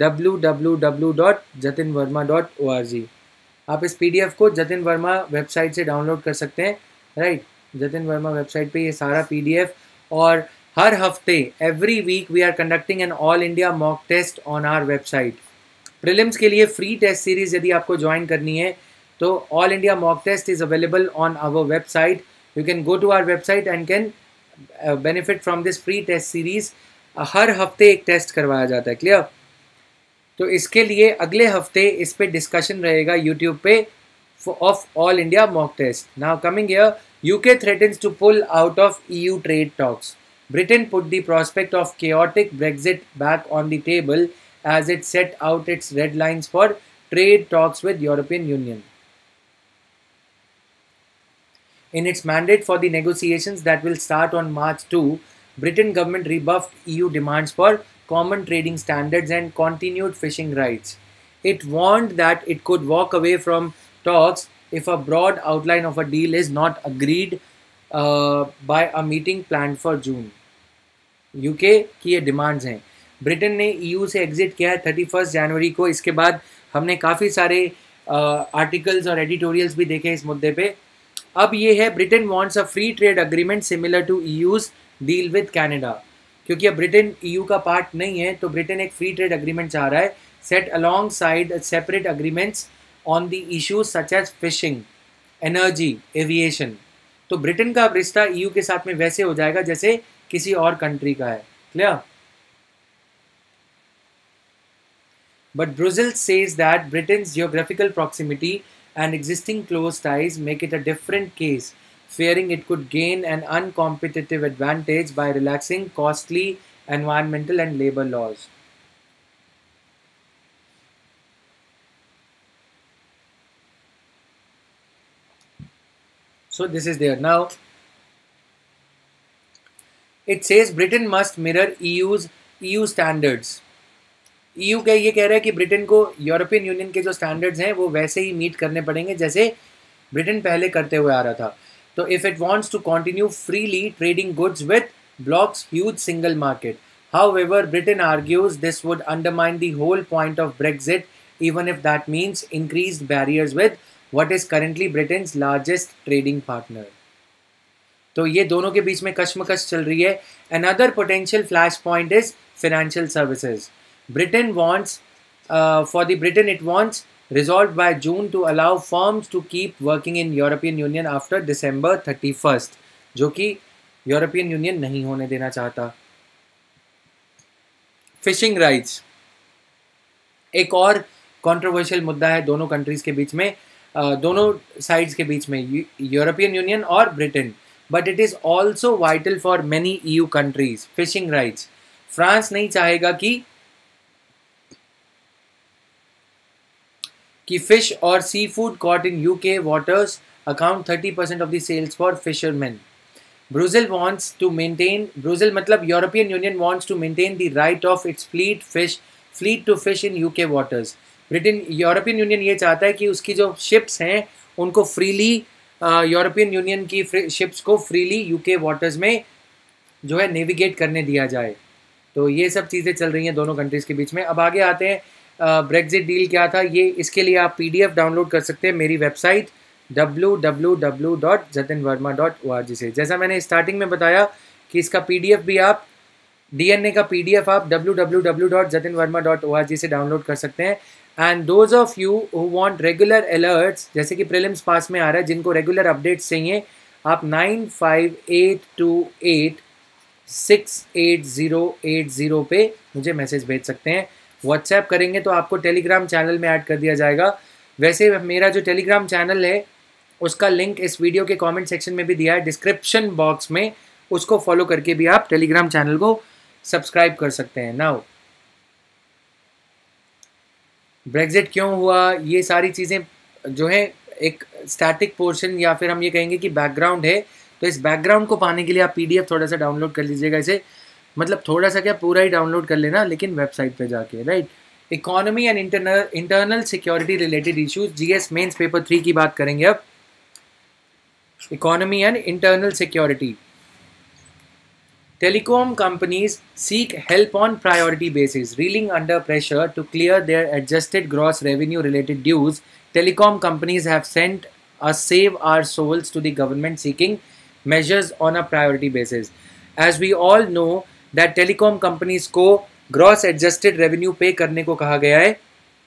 Speaker 1: www.jatinverma.org. आप इस पीडीएफ को जतिन वर्मा वेबसाइट से डाउनलोड कर सकते हैं. राइट, जतिन वर्मा वेबसाइट पे ये सारा पीडीएफ. और हर हफ्ते every week we are conducting an all India mock test on our website. Prelims के लिए फ्री टेस्ट सीरीज़ यदि आपको ज्वाइन करनी है तो all India mock test is available on our website. You can go to our website and can benefit from this free test series. हर हफ्ते एक टेस्ट करवाया जाता है. क्लियर? तो इसके लिए अगले हफ्ते इस पे डिस्कशन रहेगा यूट्यूब पे of all India mock test. Now coming here, UK threatens to pull out of EU trade talks. Britain put the prospect of chaotic Brexit back on the table as it set out its red lines for trade talks with European Union. In its mandate for the negotiations that will start on March 2, Britain government rebuffed EU demands for common trading standards and continued fishing rights. It warned that it could walk away from talks if a broad outline of a deal is not agreed by a meeting planned for June. UK की ये demands हैं. Britain ने EU से exit किया है 31 जनवरी को. इसके बाद हमने काफ़ी सारे आर्टिकल्स और एडिटोरियल्स भी देखे इस मुद्दे पे. अब ये है Britain wants a free trade agreement similar to EU's deal with Canada. क्योंकि अब ब्रिटेन EU का पार्ट नहीं है तो ब्रिटेन एक फ्री ट्रेड अग्रीमेंट चाह रहा है, set alongside separate agreements on the issues such as fishing, energy, aviation. तो ब्रिटेन का अब रिश्ता EU के साथ में वैसे हो जाएगा जैसे किसी और कंट्री का है. Clear? But Brussels says that Britain's geographical proximity and existing close ties make it a different case, fearing it could gain an uncompetitive advantage by relaxing costly environmental and labor laws. So this is there. Now it says Britain must mirror EU standards. EU का ये कह रहा है कि Britain को European union के जो standards हैं वो वैसे ही मीट करने पड़ेंगे जैसे ब्रिटेन पहले करते हुए आ रहा था. तो if it wants to continue freely trading goods with bloc's huge single market. However, Britain argues this would undermine the whole point of Brexit, even if that means increased barriers with what is currently Britain's largest trading partner. तो ये दोनों के बीच में कश्मकश चल रही है. Another potential flashpoint is financial services. Britain wants, for the Britain it wants resolved by June to allow firms to keep working in European Union after December 31st, जो कि यूरोपियन यूनियन नहीं होने देना चाहता. फिशिंग राइट्स एक और controversial मुद्दा है दोनों कंट्रीज के बीच में, दोनों साइड्स के बीच में, यूरोपियन यूनियन और Britain. But it is also vital for many EU countries. Fishing rights. France नहीं चाहेगा कि फिश और seafood caught in UK waters account 30% of the sales for fisherman. Brussels wants to maintain, Brussels मतलब European Union wants to maintain the right of its fleet to fish in UK waters. Britain European Union ये चाहता है कि उसकी जो ships हैं उनको freely European Union की शिप्स को फ्रीली UK वाटर्स में जो है नेविगेट करने दिया जाए. तो ये सब चीज़ें चल रही हैं दोनों कंट्रीज़ के बीच में. अब आगे आते हैं ब्रेक्जिट डील क्या था. ये इसके लिए आप PDF डाउनलोड कर सकते हैं मेरी वेबसाइट www.jatinverma.org से. जैसा मैंने स्टार्टिंग में बताया कि इसका PDF भी आप DNA का PDF आप www.jatinverma.org से डाउनलोड कर सकते हैं. And those of you who want regular alerts, जैसे कि प्रीलिम्स पास में आ रहा है, जिनको रेगुलर अपडेट्स चाहिए, आप 9582868080 पे मुझे मैसेज भेज सकते हैं. व्हाट्सएप करेंगे तो आपको टेलीग्राम चैनल में ऐड कर दिया जाएगा. वैसे मेरा जो टेलीग्राम चैनल है उसका लिंक इस वीडियो के कमेंट सेक्शन में भी दिया है, डिस्क्रिप्शन बॉक्स में. उसको फॉलो करके भी आप टेलीग्राम चैनल को सब्सक्राइब कर सकते हैं. नाउ ब्रेक्जिट क्यों हुआ, ये सारी चीज़ें जो है एक स्टैटिक पोर्शन या फिर हम ये कहेंगे कि बैकग्राउंड है. तो इस बैकग्राउंड को पाने के लिए आप PDF थोड़ा सा डाउनलोड कर लीजिएगा. इसे मतलब थोड़ा सा क्या, पूरा ही डाउनलोड कर लेना, लेकिन वेबसाइट पे जाके, right. Economy and internal security related issues, GS mains paper 3 की बात करेंगे अब. Economy and internal security. Telecom companies seek help on priority basis. Reeling under pressure to clear their adjusted gross revenue related dues, telecom companies have sent a save our souls to the government seeking measures on a priority basis. As we all know that telecom companies को gross adjusted revenue pay करने को कहा गया है.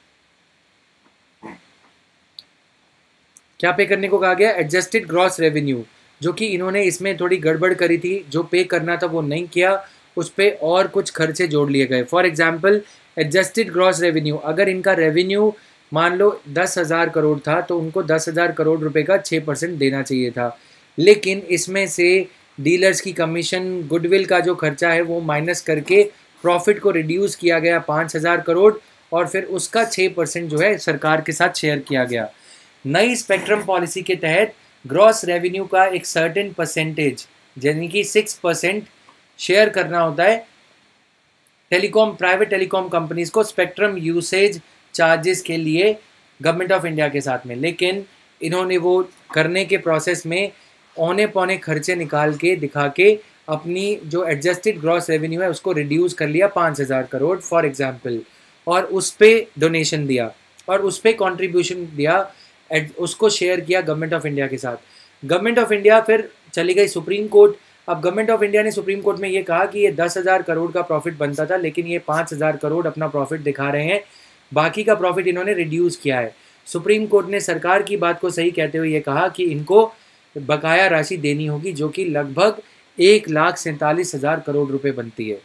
Speaker 1: क्या पे करने को कहा गया? एडजस्टेड ग्रॉस रेवेन्यू, जो कि इन्होंने इसमें थोड़ी गड़बड़ करी थी. जो पे करना था वो नहीं किया, उस पर और कुछ खर्चे जोड़ लिए गए. For example adjusted gross revenue, अगर इनका रेवेन्यू मान लो 10,000 करोड़ था तो उनको 10,000 करोड़ रुपए का 6% देना चाहिए था. लेकिन इसमें से डीलर्स की कमीशन, गुडविल का जो खर्चा है वो माइनस करके प्रॉफिट को रिड्यूस किया गया 5,000 करोड़, और फिर उसका 6% जो है सरकार के साथ शेयर किया गया. नई स्पेक्ट्रम पॉलिसी के तहत ग्रॉस रेवेन्यू का एक सर्टेन परसेंटेज, यानी कि 6% शेयर करना होता है प्राइवेट टेलीकॉम कंपनीज को स्पेक्ट्रम यूसेज चार्जेस के लिए गवर्नमेंट ऑफ इंडिया के साथ में. लेकिन इन्होंने वो करने के प्रोसेस में औने पौने खर्चे निकाल के दिखा के अपनी जो एडजस्टेड ग्रॉस रेवेन्यू है उसको रिड्यूस कर लिया 5,000 करोड़ फॉर एग्जांपल, और उस पर डोनेशन दिया और उस पर कॉन्ट्रीब्यूशन दिया, उसको शेयर किया गवर्नमेंट ऑफ इंडिया के साथ. गवर्नमेंट ऑफ इंडिया फिर चली गई सुप्रीम कोर्ट. अब गवर्नमेंट ऑफ इंडिया ने सुप्रीम कोर्ट में ये कहा कि ये 10,000 करोड़ का प्रॉफिट बनता था, लेकिन ये 5,000 करोड़ अपना प्रॉफिट दिखा रहे हैं, बाकी का प्रॉफिट इन्होंने रिड्यूस किया है. सुप्रीम कोर्ट ने सरकार की बात को सही कहते हुए ये कहा कि इनको बकाया राशि देनी होगी, जो कि लगभग 1,47,000 करोड़ रुपए बनती है.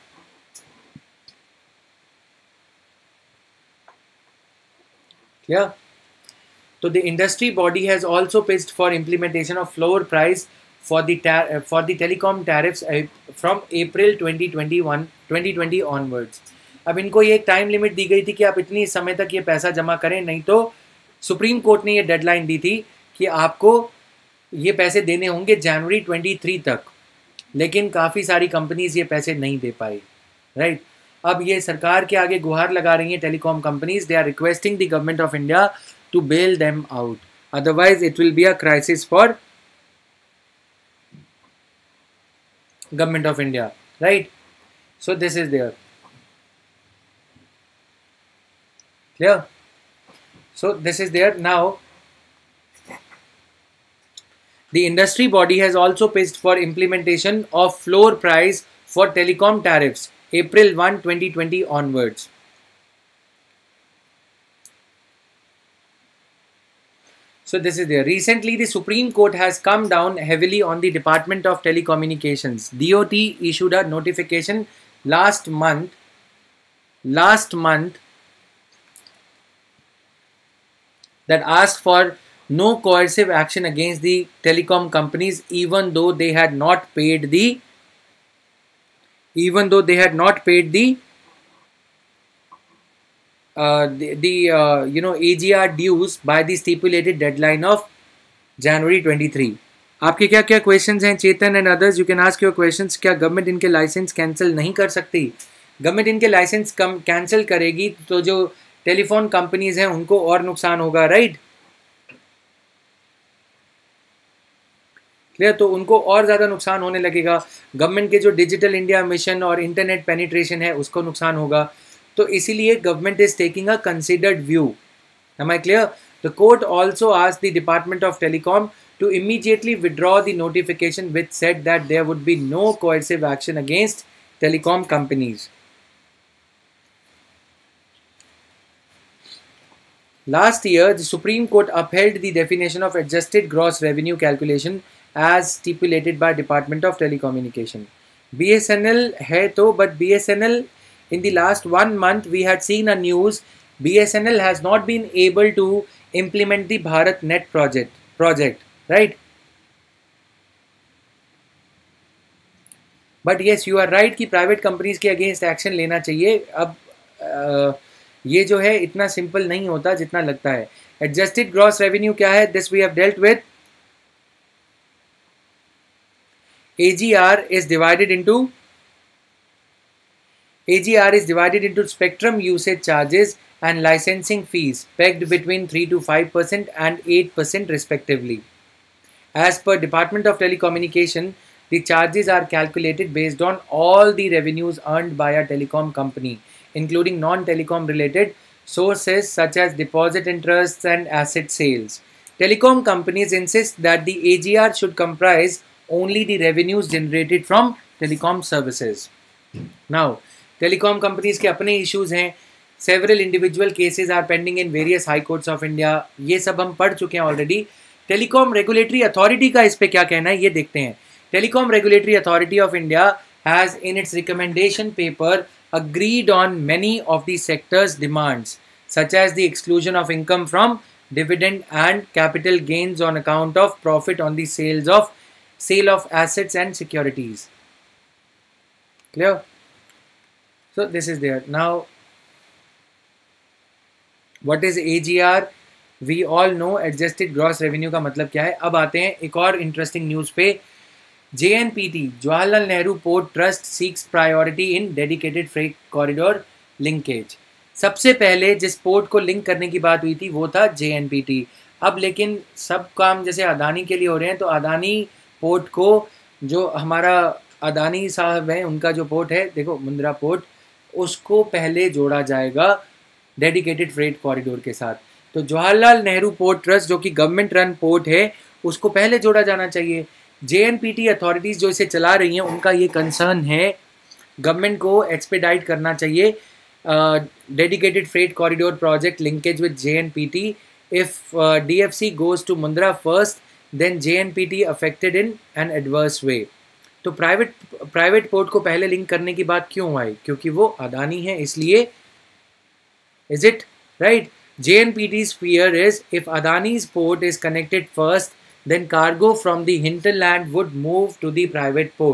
Speaker 1: क्या? So the industry body has also pitched for implementation of floor price for the telecom tariffs from April 2020 onwards. अब इनको ये एक टाइम लिमिट दी गई थी कि आप इतनी समय तक ये पैसा जमा करें, नहीं तो सुप्रीम कोर्ट ने ये डेडलाइन दी थी कि आपको ये पैसे देने होंगे जनवरी 23 तक, लेकिन काफ़ी सारी कंपनीज ये पैसे नहीं दे पाई, राइट। अब ये सरकार के आगे गुहार लगा रही हैं telecom companies, they are requesting the government of India to bail them out, otherwise it will be a crisis for government of India, right? So this is there, clear? So this is there. Now the industry body has also pitched for implementation of floor price for telecom tariffs April 1 2020 onwards. So this is there. Recently, the Supreme Court has come down heavily on the Department of Telecommunications. DOT issued a notification last month that asked for no coercive action against the telecom companies, even though they had not paid the AGR dues by the stipulated deadline of January 23. आपके क्या क्या questions हैं Chetan and others? You can ask your questions. क्या government इनके licence cancel नहीं कर सकती? Government इनके लाइसेंस कैंसिल करेगी तो जो टेलीफोन कंपनीज हैं उनको और नुकसान होगा, राइट? क्लियर? तो उनको और ज़्यादा नुकसान होने लगेगा। गवर्नमेंट के जो डिजिटल इंडिया मिशन और इंटरनेट पेनिट्रेशन है उसको नुकसान होगा। तो इसीलिए government is taking a considered view. Am I clear? The court also asked the department of telecom to immediately withdraw the notification which said that there would be no coercive action against telecom companies. Last year, the Supreme Court upheld the definition of adjusted gross revenue calculation as stipulated by Department of Telecommunication. BSNL hai to, but BSNL in the last 1 month we had seen a news. BSNL has not been able to implement the BharatNet project. Right? But yes, you are right कि private companies के against action लेना चाहिए। अब ये जो है इतना simple नहीं होता जितना लगता है। एडजस्टेड ग्रॉस रेवेन्यू क्या है? This we have dealt with. AGR is divided into spectrum usage charges and licensing fees pegged between 3 to 5% and 8% respectively. As per Department of Telecommunication, the charges are calculated based on all the revenues earned by a telecom company, including non-telecom related sources such as deposit interests and asset sales. Telecom companies insist that the AGR should comprise only the revenues generated from telecom services. Now, telecom companies के अपने issues हैं. Several individual cases are pending in various high courts of India. ये सब हम पढ़ चुके हैं already. Telecom regulatory authority का इस पे क्या कहना है ये देखते हैं। Telecom regulatory authority of India has in its recommendation paper agreed on many of the sector's demands, such as the exclusion of income from dividend and capital gains on account of profit on the sale of assets and securities. Clear? So this is there. Now, what is AGR? We all know adjusted gross revenue का मतलब क्या है। अब आते हैं एक और interesting news पे। JNPT Jawaharlal Nehru port trust seeks priority in dedicated freight corridor linkage. सबसे पहले जिस पोर्ट को लिंक करने की बात हुई थी वो था JNPT। अब लेकिन सब काम जैसे अदानी के लिए हो रहे हैं, तो अदानी पोर्ट को, जो हमारा अदानी साहब हैं उनका जो पोर्ट है, देखो मुंद्रा पोर्ट, उसको पहले जोड़ा जाएगा डेडिकेटेड फ्रेट कॉरिडोर के साथ। तो जवाहरलाल नेहरू पोर्ट ट्रस्ट जो कि गवर्नमेंट रन पोर्ट है उसको पहले जोड़ा जाना चाहिए। JNPT अथॉरिटीज़ जो इसे चला रही हैं उनका ये कंसर्न है, गवर्नमेंट को एक्सपेडाइट करना चाहिए dedicated freight corridor project linkage with JNPT। इफ DFC goes to Mundra first then JNPT affected in an adverse way. तो प्राइवेट पोर्ट को पहले लिंक करने की बात क्यों आई? क्योंकि वो अदानी है इसलिए। Is it right? JNPT's fear is if Adani's port is connected first, then cargo from the hinterland would move to the private port.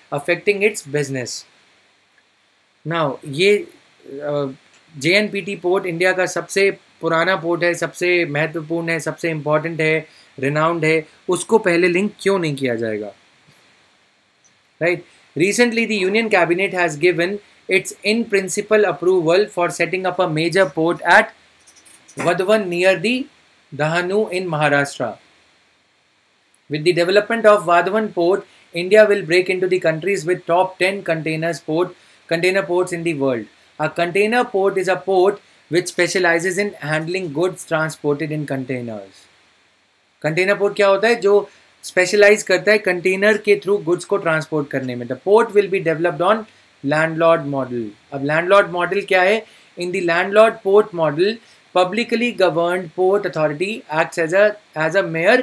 Speaker 1: affecting its business. Now ये JNPT पोर्ट इंडिया का सबसे पुराना पोर्ट है, सबसे महत्वपूर्ण है, सबसे important है, रिनाउंड है, उसको पहले लिंक क्यों नहीं किया जाएगा? Right. Recently the Union Cabinet has given its in principle approval for setting up a major port at Vadhavan near the Dahanu in Maharashtra. With the development of Vadhavan port, India will break into the countries with top 10 container ports in the world. A container port is a port which specializes in handling goods transported in containers. Container port क्या होता है? जो specialise करता है container के through goods को transport करने में. The port will be developed on landlord model. अब लैंडलॉर्ड मॉडल क्या है? In the landlord port model, publicly governed port authority acts as a mere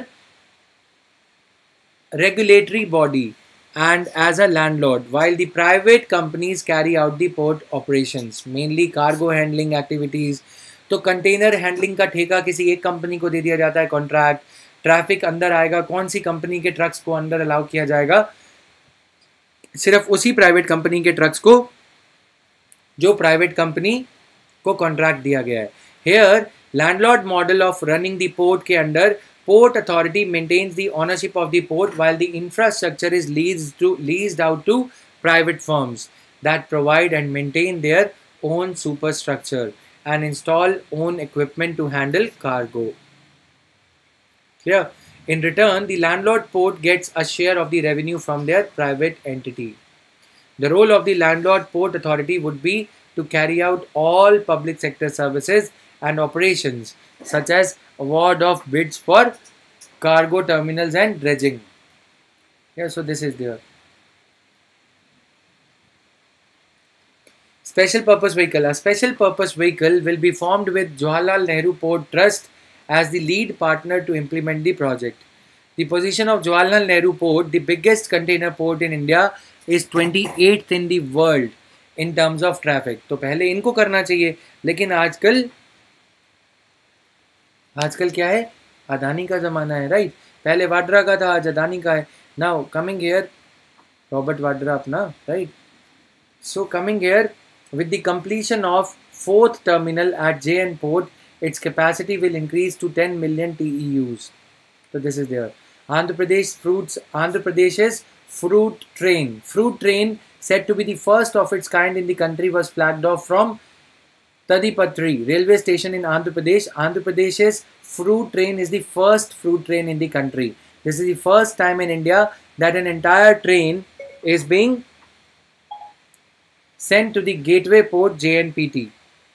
Speaker 1: regulatory body and as a landlord, while the private companies carry out the port operations, mainly cargo handling activities. तो container handling का ठेका किसी एक company को दे दिया जाता है, contract. Traffic अंदर आएगा, कौन सी कंपनी के ट्रक्स को अंदर अलाउ किया जाएगा? सिर्फ उसी प्राइवेट कंपनी के ट्रक्स को जो प्राइवेट कंपनी को कॉन्ट्रैक्ट दिया गया है. Here, landlord model of running the port के अंदर port authority maintains the ownership of the port while the infrastructure is leased out to private firms that provide and maintain their own superstructure and install own equipment to handle cargo. Clear? In return, the landlord port gets a share of the revenue from their private entity. The role of the landlord port authority would be to carry out all public sector services and operations such as award of bids for cargo terminals and dredging. Yeah, so this is there. Special purpose vehicle. A special purpose vehicle will be formed with Jawaharlal Nehru Port Trust as the lead partner to implement the project. The position of Jawaharlal Nehru Port, the biggest container port in India, is 28th in the world in terms of traffic. तो पहले इनको करना चाहिए, लेकिन आजकल क्या है? अदानी का ज़माना है, राइट? पहले वाड्रा का था, आज अदानी का है. Now coming here, Robert Vadra अपना, right? So coming here, with the completion of 4th terminal at JN Port, its capacity will increase to 10 million TEUs. So this is there. Andhra Pradesh's fruit train, said to be the first of its kind in the country, was flagged off from Tadipatri railway station in Andhra Pradesh. Andhra Pradesh's fruit train is the first fruit train in the country. This is the first time in India that an entire train is being sent to the gateway port JNPT.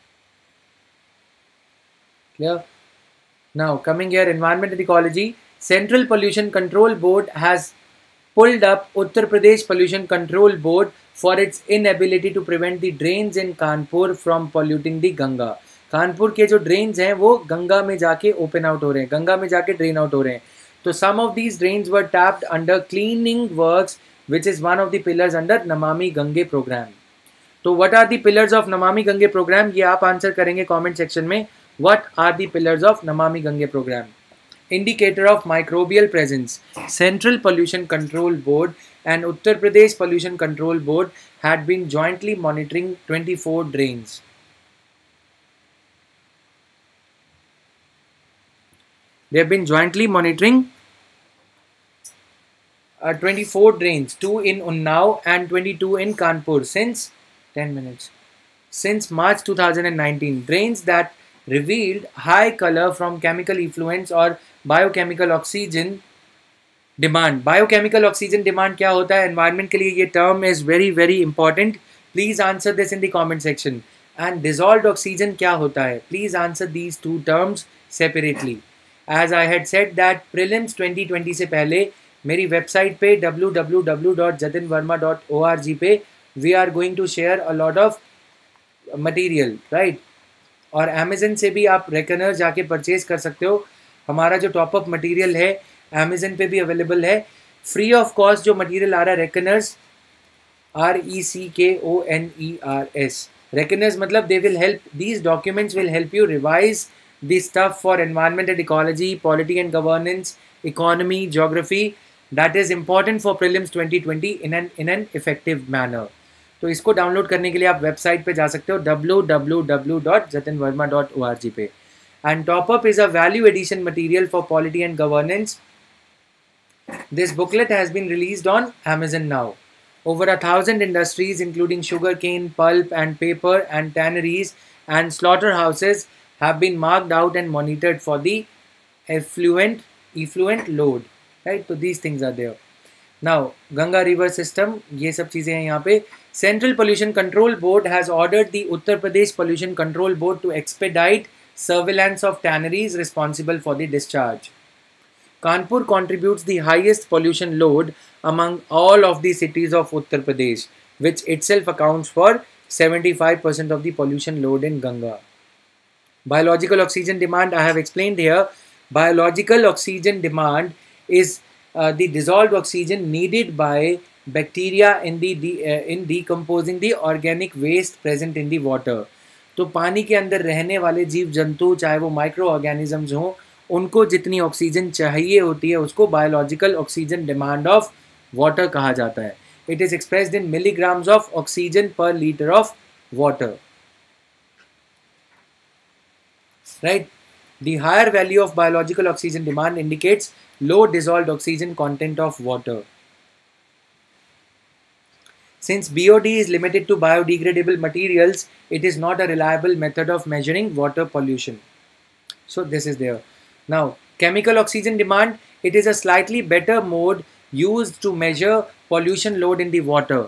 Speaker 1: Clear? Now coming here, environment and ecology. Central Pollution Control Board has pulled up Uttar Pradesh Pollution Control Board for its inability to prevent the drains in Kanpur from polluting the Ganga. Kanpur के जो drains हैं वो गंगा में जाके open out हो रहे हैं, गंगा में जाके ड्रेन आउट हो रहे हैं. तो some of these drains were tapped under cleaning works which is one of the pillars under Namami Gange programme. तो what are the pillars of Namami Gange programme? ये आप आंसर करेंगे कमेंट सेक्शन में. What are the pillars of Namami Gange programme? Indicator of microbial presence. Central Pollution Control Board and Uttar Pradesh Pollution Control Board had been jointly monitoring 24 drains. They have been jointly monitoring 24 drains, 2 in Unnao and 22 in Kanpur since 10 minutes. Since March 2019, drains that revealed high color from chemical effluents or biochemical oxygen demand. Biochemical oxygen demand क्या होता है environment के लिए? ये term is very very important. Please answer this in the comment section. And dissolved oxygen क्या होता है? Please answer these two terms separately. As I had said that prelims 2020 से पहले मेरी वेबसाइट पे www.jatinverma.org पे we are going to share a lot of material, right? और Amazon से भी आप रेकनर जाके परचेज कर सकते हो. हमारा जो टॉपअप मटेरियल है अमेज़न पे भी अवेलेबल है. फ्री ऑफ कॉस्ट जो मटेरियल आ रहा है रेकनर्स, RECKONERS. रेकनर्स मतलब they will help, these documents will help you revise the stuff for environment and ecology, polity and governance, economy, geography that is important for prelims 2020 in an effective manner. तो इसको download करने के लिए आप website पे जा सकते हो www.jatinverma.org पे. And Top Up is a value addition material for polity and governance. This booklet has been released on Amazon now. Over 1,000 industries including sugarcane, pulp and paper and tanneries and slaughterhouses have been marked out and monitored for the effluent load. Right? So these things are there. Now, Ganga River System, ये सब चीज़ें हैं यहाँ पे. Central Pollution Control Board has ordered the Uttar Pradesh Pollution Control Board to expedite surveillance of tanneries responsible for the discharge. Kanpur contributes the highest pollution load among all of the cities of Uttar Pradesh, which itself accounts for 75% of the pollution load in Ganga. Biological oxygen demand, I have explained here. Biological oxygen demand is the dissolved oxygen needed by bacteria in decomposing the organic waste present in the water. तो पानी के अंदर रहने वाले जीव जंतु, चाहे वो माइक्रो ऑर्गेनिजम्स हों, उनको जितनी ऑक्सीजन चाहिए होती है उसको biological oxygen demand of water कहा जाता है. It is expressed in milligrams of oxygen per litre of water. Right. The higher value of biological oxygen demand indicates low dissolved oxygen content of water. Since BOD is limited to biodegradable materials, it is not a reliable method of measuring water pollution. So this is there. Now, chemical oxygen demand, it is a slightly better mode used to measure pollution load in the water.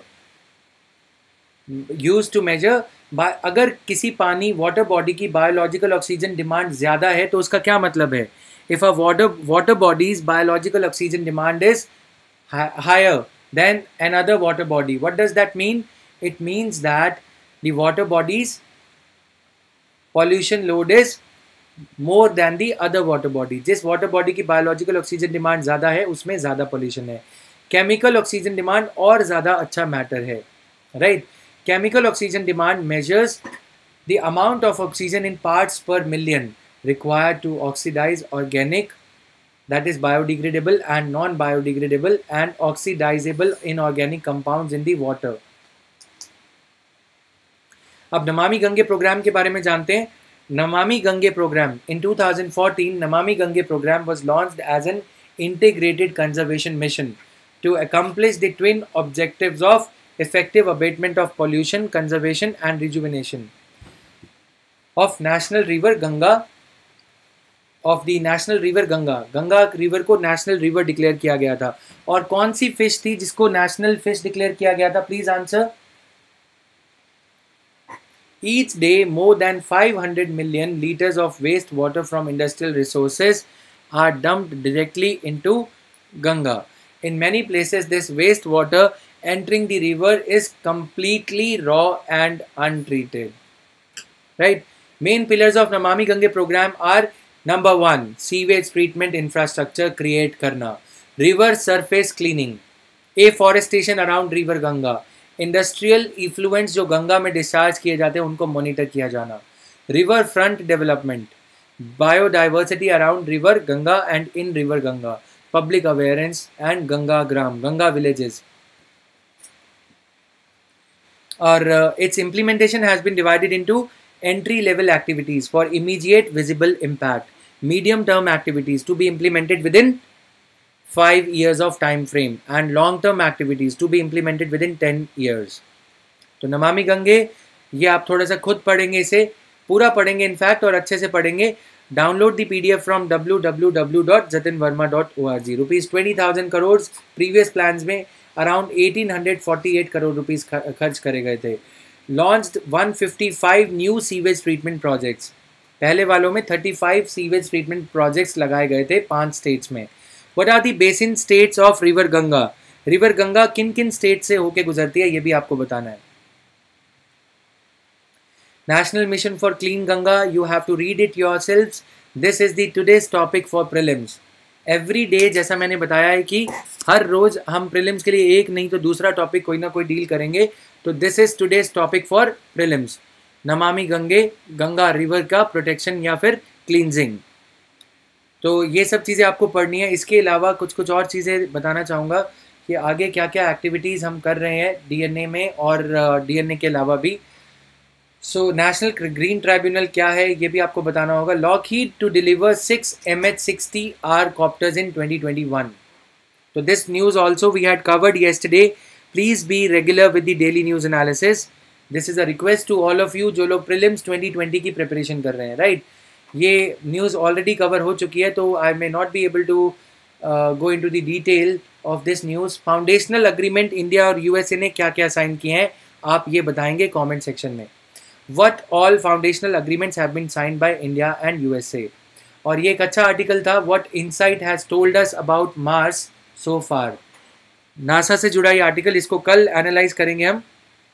Speaker 1: Used to measure अगर किसी पानी water body की biological oxygen demand ज़्यादा है तो उसका क्या मतलब है? If a water body's biological oxygen demand is higher than another water body, what does that mean? It means that the water body's pollution load is more than the other water body. जिस water body की biological oxygen demand ज़्यादा है उसमें ज़्यादा pollution है. Chemical oxygen demand और ज़्यादा अच्छा मैटर है. Right. Chemical oxygen demand measures the amount of oxygen in parts per million required to oxidize organic, that is biodegradable and non-biodegradable and oxidizable inorganic compounds in the water. अब Namami Gange programme के बारे में जानते हैं. Namami Gange programme in 2014, Namami Gange programme was launched as an integrated conservation mission to accomplish the twin objectives of effective abatement of pollution, conservation and rejuvenation of national river Ganga, of the national river Ganga. Ganga river को national river declare किया गया था. और कौन सी fish थी जिसको national fish declare किया गया था? Please answer. Each day more than 500 million liters of waste water from industrial resources are dumped directly into Ganga. In many places this waste water entering the river is completely raw and untreated. Right? Main pillars of Namami Gange program are: number 1, sewage treatment infrastructure create karna, river surface cleaning, afforestation around river Ganga, industrial effluents जो गंगा में discharge किए जाते हैं उनको monitor किया जाना, river front development, biodiversity around river Ganga and in river Ganga, public awareness and Ganga Gram, Ganga villages. Or its implementation has been divided into entry-level activities for immediate visible impact, medium-term activities to be implemented within 5 years of time frame, and long-term activities to be implemented within 10 years. तो नमामि गंगे ये आप थोड़ा सा खुद पढ़ेंगे, इसे पूरा पढ़ेंगे इनफैक्ट और अच्छे से पढ़ेंगे. Download the PDF from www.jatinverma.org. Rupees 20,000 crore previous plans में अराउंड 1848 करोड़ रुपीस खर्च करे गए थे. Launched 155 new sewage treatment projects. पहले वालों में 35 सीवेज ट्रीटमेंट प्रोजेक्ट्स लगाए गए थे 5 स्टेट्स में. What are the basin states of river Ganga? River Ganga किन किन स्टेट से होके गुजरती है ये भी आपको बताना है. National mission for clean Ganga, you have to read it yourselves. This is the today's topic for prelims. Every day जैसा मैंने बताया है कि हर रोज हम प्रीलिम्स के लिए एक नहीं तो दूसरा टॉपिक कोई ना कोई डील करेंगे. तो this is today's topic for prelims. Namami Gange, Ganga river का प्रोटेक्शन या फिर क्लींजिंग. तो ये सब चीज़ें आपको पढ़नी है। इसके अलावा कुछ और चीज़ें बताना चाहूँगा कि आगे क्या क्या एक्टिविटीज़ हम कर रहे हैं डीएनए में और डीएनए के अलावा भी। सो नेशनल ग्रीन ट्राइब्यूनल क्या है ये भी आपको बताना होगा। Lockheed to deliver 6 MH-60R copters in 2021। तो this news also we had covered yesterday. Please be regular with the daily news analysis. This is a request to all of you जो लोग प्रीलिम्स 2020 की प्रिपरेशन कर रहे हैं, right. ये news already cover हो चुकी है, तो I may not be able to go into the detail of this news. Foundational agreement India और यूएसए ने क्या क्या साइन किए हैं आप ये बताएंगे कमेंट सेक्शन में। What all foundational agreements have been signed by India and USA. और ये एक अच्छा आर्टिकल था, what InSight has told us about Mars so far. NASA से जुड़ा ये आर्टिकल, इसको कल एनालाइज करेंगे हम।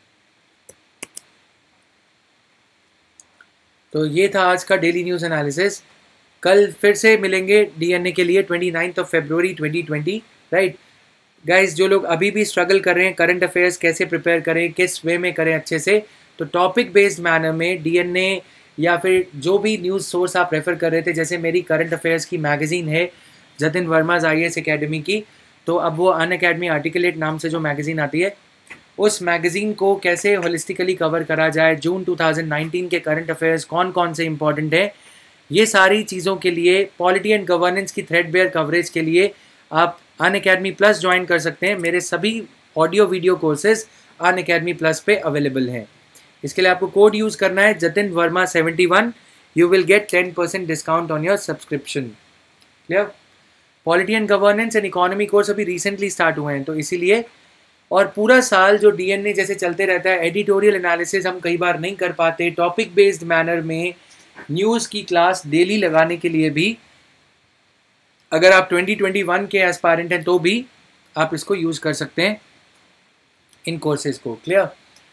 Speaker 1: तो ये था आज का डेली न्यूज़ एनालिसिस। कल फिर से मिलेंगे डीएनए के लिए 29 फरवरी 2020, राइट। गाइस जो लोग अभी भी स्ट्रगल कर रहे हैं करंट अफेयर्स कैसे प्रिपेयर करें, किस वे में करें अच्छे से, तो टॉपिक बेस्ड मैनर में डीएनए या फिर जो भी न्यूज़ सोर्स आप रेफ़र कर रहे थे, जैसे मेरी करंट अफेयर्स की मैगज़ीन है जतिन वर्माज IAS एकेडमी की, तो अब वो अनअकैडमी आर्टिकुलेट नाम से जो मैगज़ीन आती है, उस मैगज़ीन को कैसे होलिस्टिकली कवर करा जाए, जून 2019 के करंट अफेयर्स कौन कौन से इंपॉर्टेंट है, ये सारी चीज़ों के लिए, पॉलिटी एंड गवर्नेंस की थ्रेडबेयर कवरेज के लिए आप अनअकैडमी प्लस ज्वाइन कर सकते हैं। मेरे सभी audio video courses Unacademy plus पे अवेलेबल हैं। इसके लिए आपको कोड यूज़ करना है Jatin Verma 71। You will get 10% discount on your subscription. Clear. Polity and governance and economy course अभी रिसेंटली स्टार्ट हुए हैं, तो इसीलिए। और पूरा साल जो डीएनए जैसे चलते रहता है, एडिटोरियल एनालिसिस हम कई बार नहीं कर पाते, टॉपिक बेस्ड मैनर में न्यूज़ की क्लास डेली लगाने के लिए भी अगर आप 2021 के एस्पायरेंट हैं तो भी आप इसको यूज़ कर सकते हैं इन कोर्सेज को। Clear.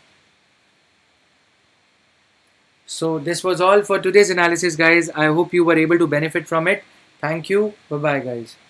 Speaker 1: So this was all for today's analysis, guys. I hope you were able to benefit from it. Thank you. Bye-bye, guys.